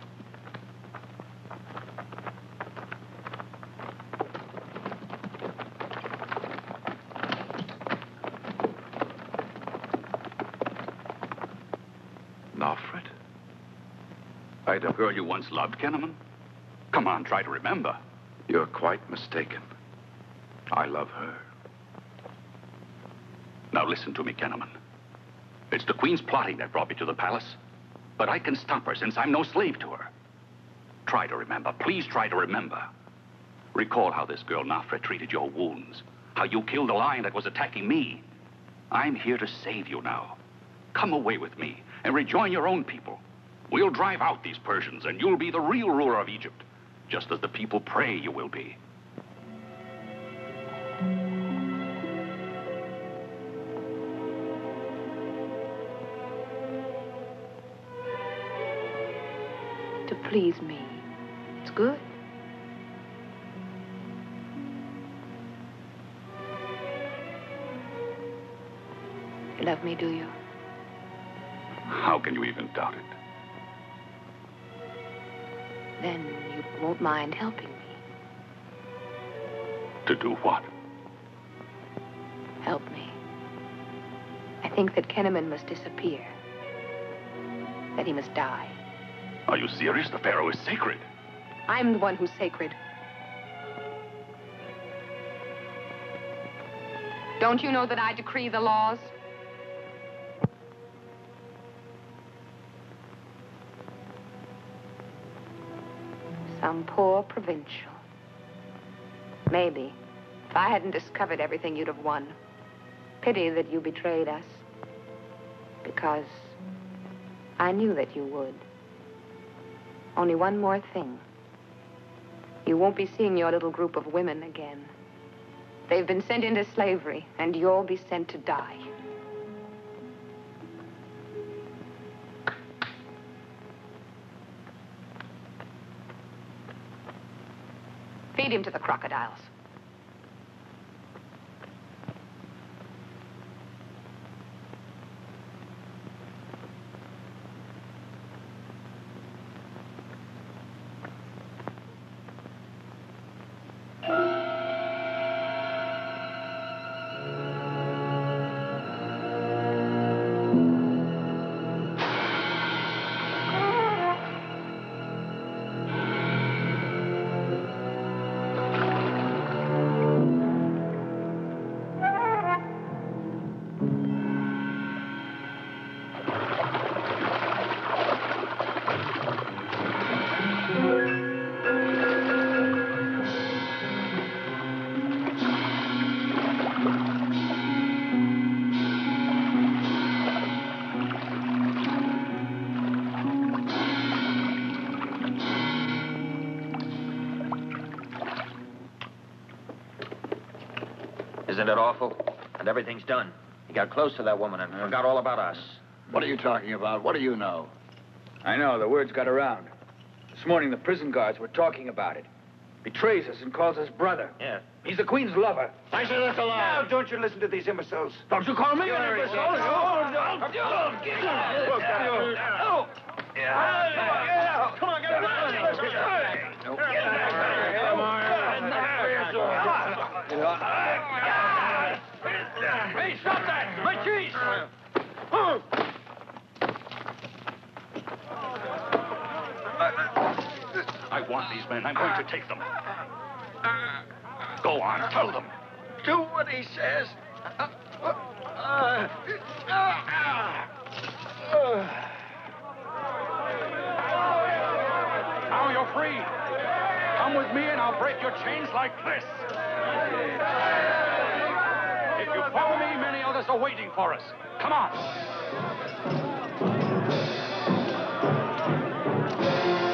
Nofret? I the girl you once loved, Kenneman? Come on, try to remember. You're quite mistaken. I love her. Now listen to me, Kenneman. It's the Queen's plotting that brought me to the palace. But I can stop her since I'm no slave to her. Try to remember. Please try to remember. Recall how this girl Nofret treated your wounds. How you killed the lion that was attacking me. I'm here to save you now. Come away with me and rejoin your own people. We'll drive out these Persians and you'll be the real ruler of Egypt. Just as the people pray you will be. To please me. It's good. You love me, do you? How can you even doubt it? Then you won't mind helping me. To do what? Help me. I think that Kenneman must disappear. That he must die. Are you serious? The Pharaoh is sacred. I'm the one who's sacred. Don't you know that I decree the laws? Some poor provincial. Maybe. If I hadn't discovered everything, you'd have won. Pity that you betrayed us. Because I knew that you would. Only one more thing. You won't be seeing your little group of women again. They've been sent into slavery, and you'll be sent to die. Feed him to the crocodiles. Isn't it awful? And everything's done. He got close to that woman and forgot all about us. What are you talking about? What do you know? I know. The word's got around. This morning, the prison guards were talking about it. Betrays us and calls us brother. Yeah. He's the Queen's lover. I say that's a lie. Now, don't you listen to these imbeciles. Don't you call me an imbecile. Come on, get Hey, stop that! My cheese! I want these men. I'm going to take them. Go on, tell them. Do what he says. Uh, uh, uh, Now you're free. Come with me and I'll break your chains like this. If you follow me, many others are waiting for us. Come on.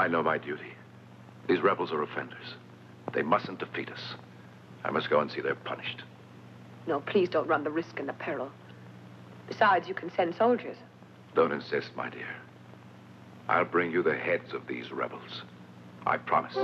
I know my duty. These rebels are offenders. They mustn't defeat us. I must go and see they're punished. No, please don't run the risk and the peril. Besides, you can send soldiers. Don't insist, my dear. I'll bring you the heads of these rebels. I promise.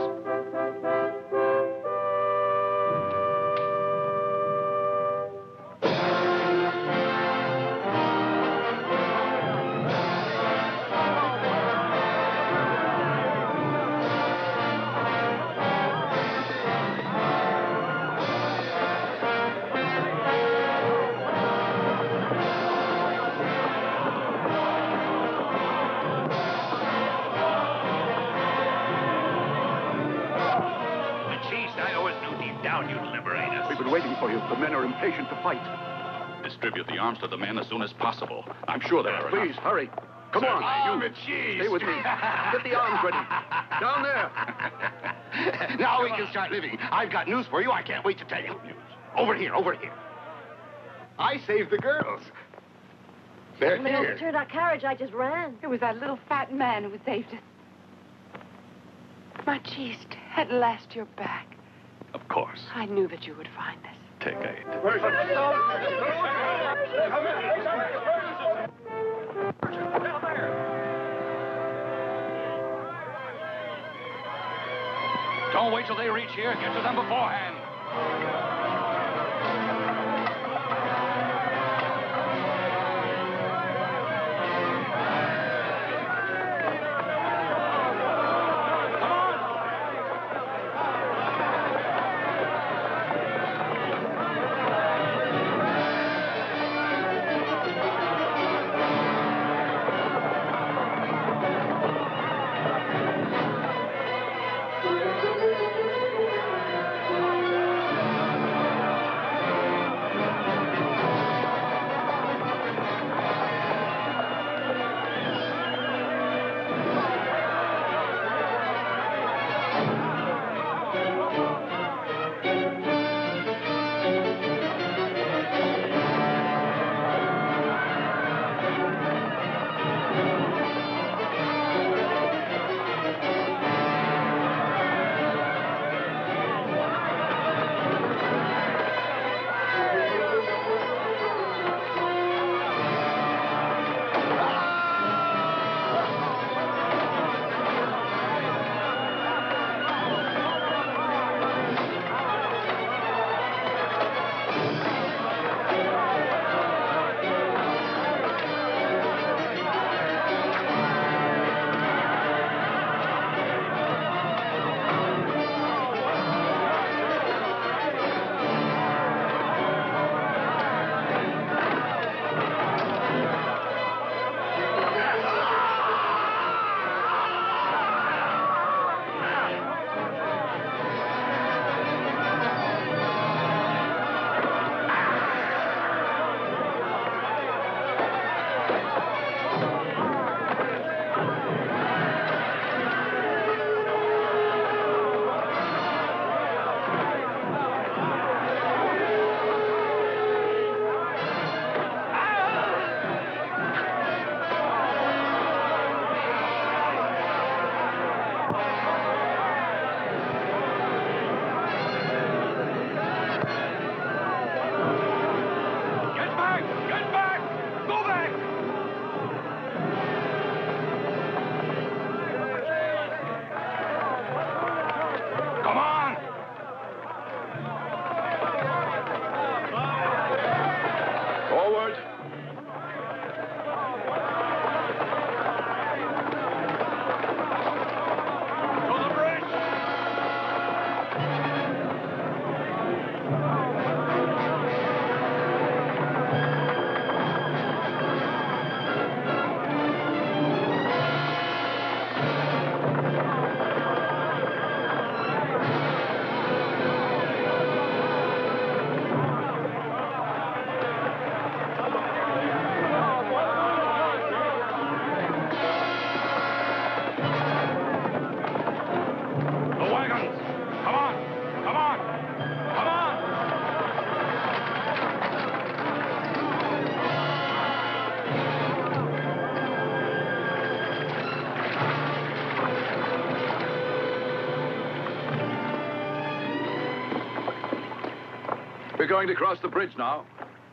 The men are impatient to fight. Distribute the arms to the men as soon as possible. I'm sure there are Please, enough. hurry. Come on. Oh, You Maciste. stay with me. Get the arms ready. Down there. Now we can start living. I've got news for you. I can't wait to tell you. Over here, over here. I saved the girls. They're When I here. turned our carriage, I just ran. It was that little fat man who saved us. Maciste, at last you're back. Of course. I knew that you would find us. Take eight. Don't wait till they reach here. Get to them beforehand. going to cross the bridge now.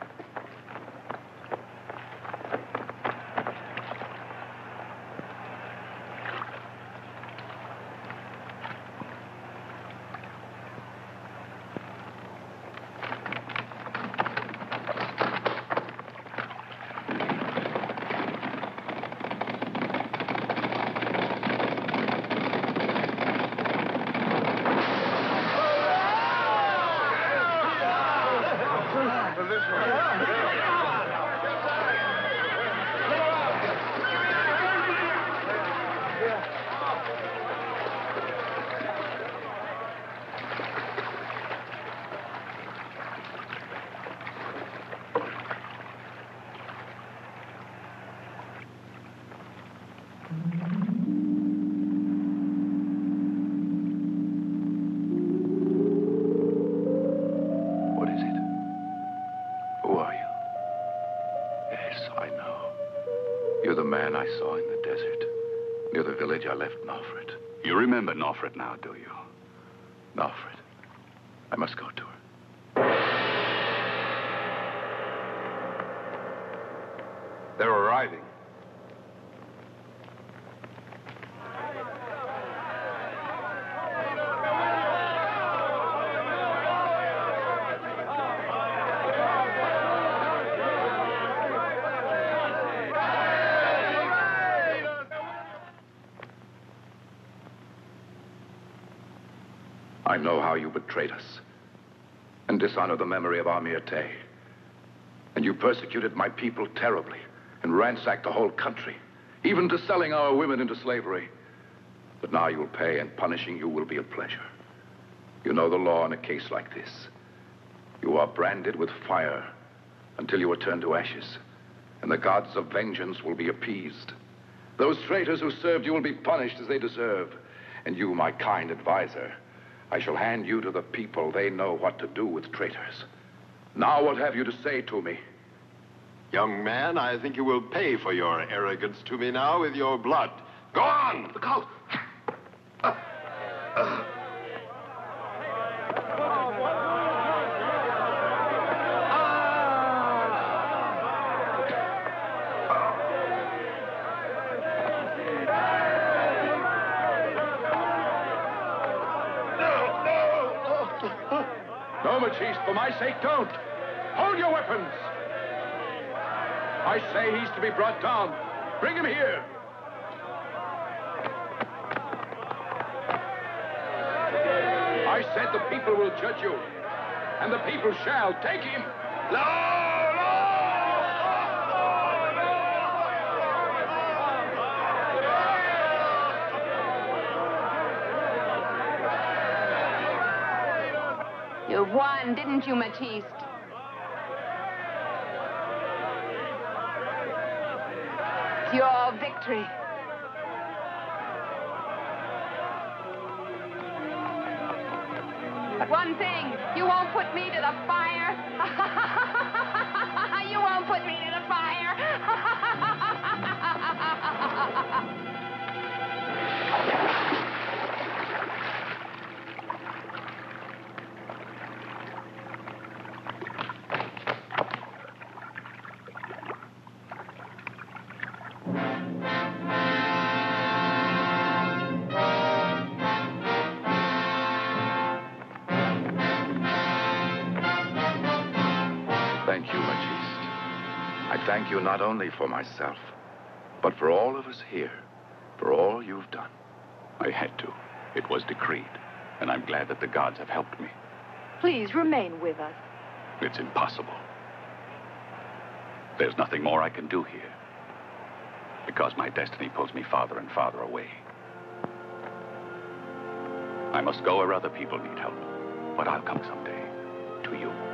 I saw in the desert, near the village I left Nofret. You remember Nofret now, do you? Nofret. I must go to her. They're arriving. I know how you betrayed us and dishonored the memory of our Mirte. And you persecuted my people terribly and ransacked the whole country, even to selling our women into slavery. But now you will pay, and punishing you will be a pleasure. You know the law in a case like this. You are branded with fire until you are turned to ashes, and the gods of vengeance will be appeased. Those traitors who served you will be punished as they deserve. And you, my kind advisor, I shall hand you to the people. They know what to do with traitors. Now what have you to say to me? Young man, I think you will pay for your arrogance to me now with your blood. Go on! Look out! Uh, uh. No, Maciste, for my sake, don't. Hold your weapons. I say he's to be brought down. Bring him here. I said the people will judge you, and the people shall. Take him. No! You won, didn't you, Maciste? It's your victory. But one thing, you won't put me to the fire. You won't put me to the fire. Thank you, Maciste. I thank you not only for myself, but for all of us here, for all you've done. I had to. It was decreed, and I'm glad that the gods have helped me. Please remain with us. It's impossible. There's nothing more I can do here, because my destiny pulls me farther and farther away. I must go where other people need help, but I'll come someday to you.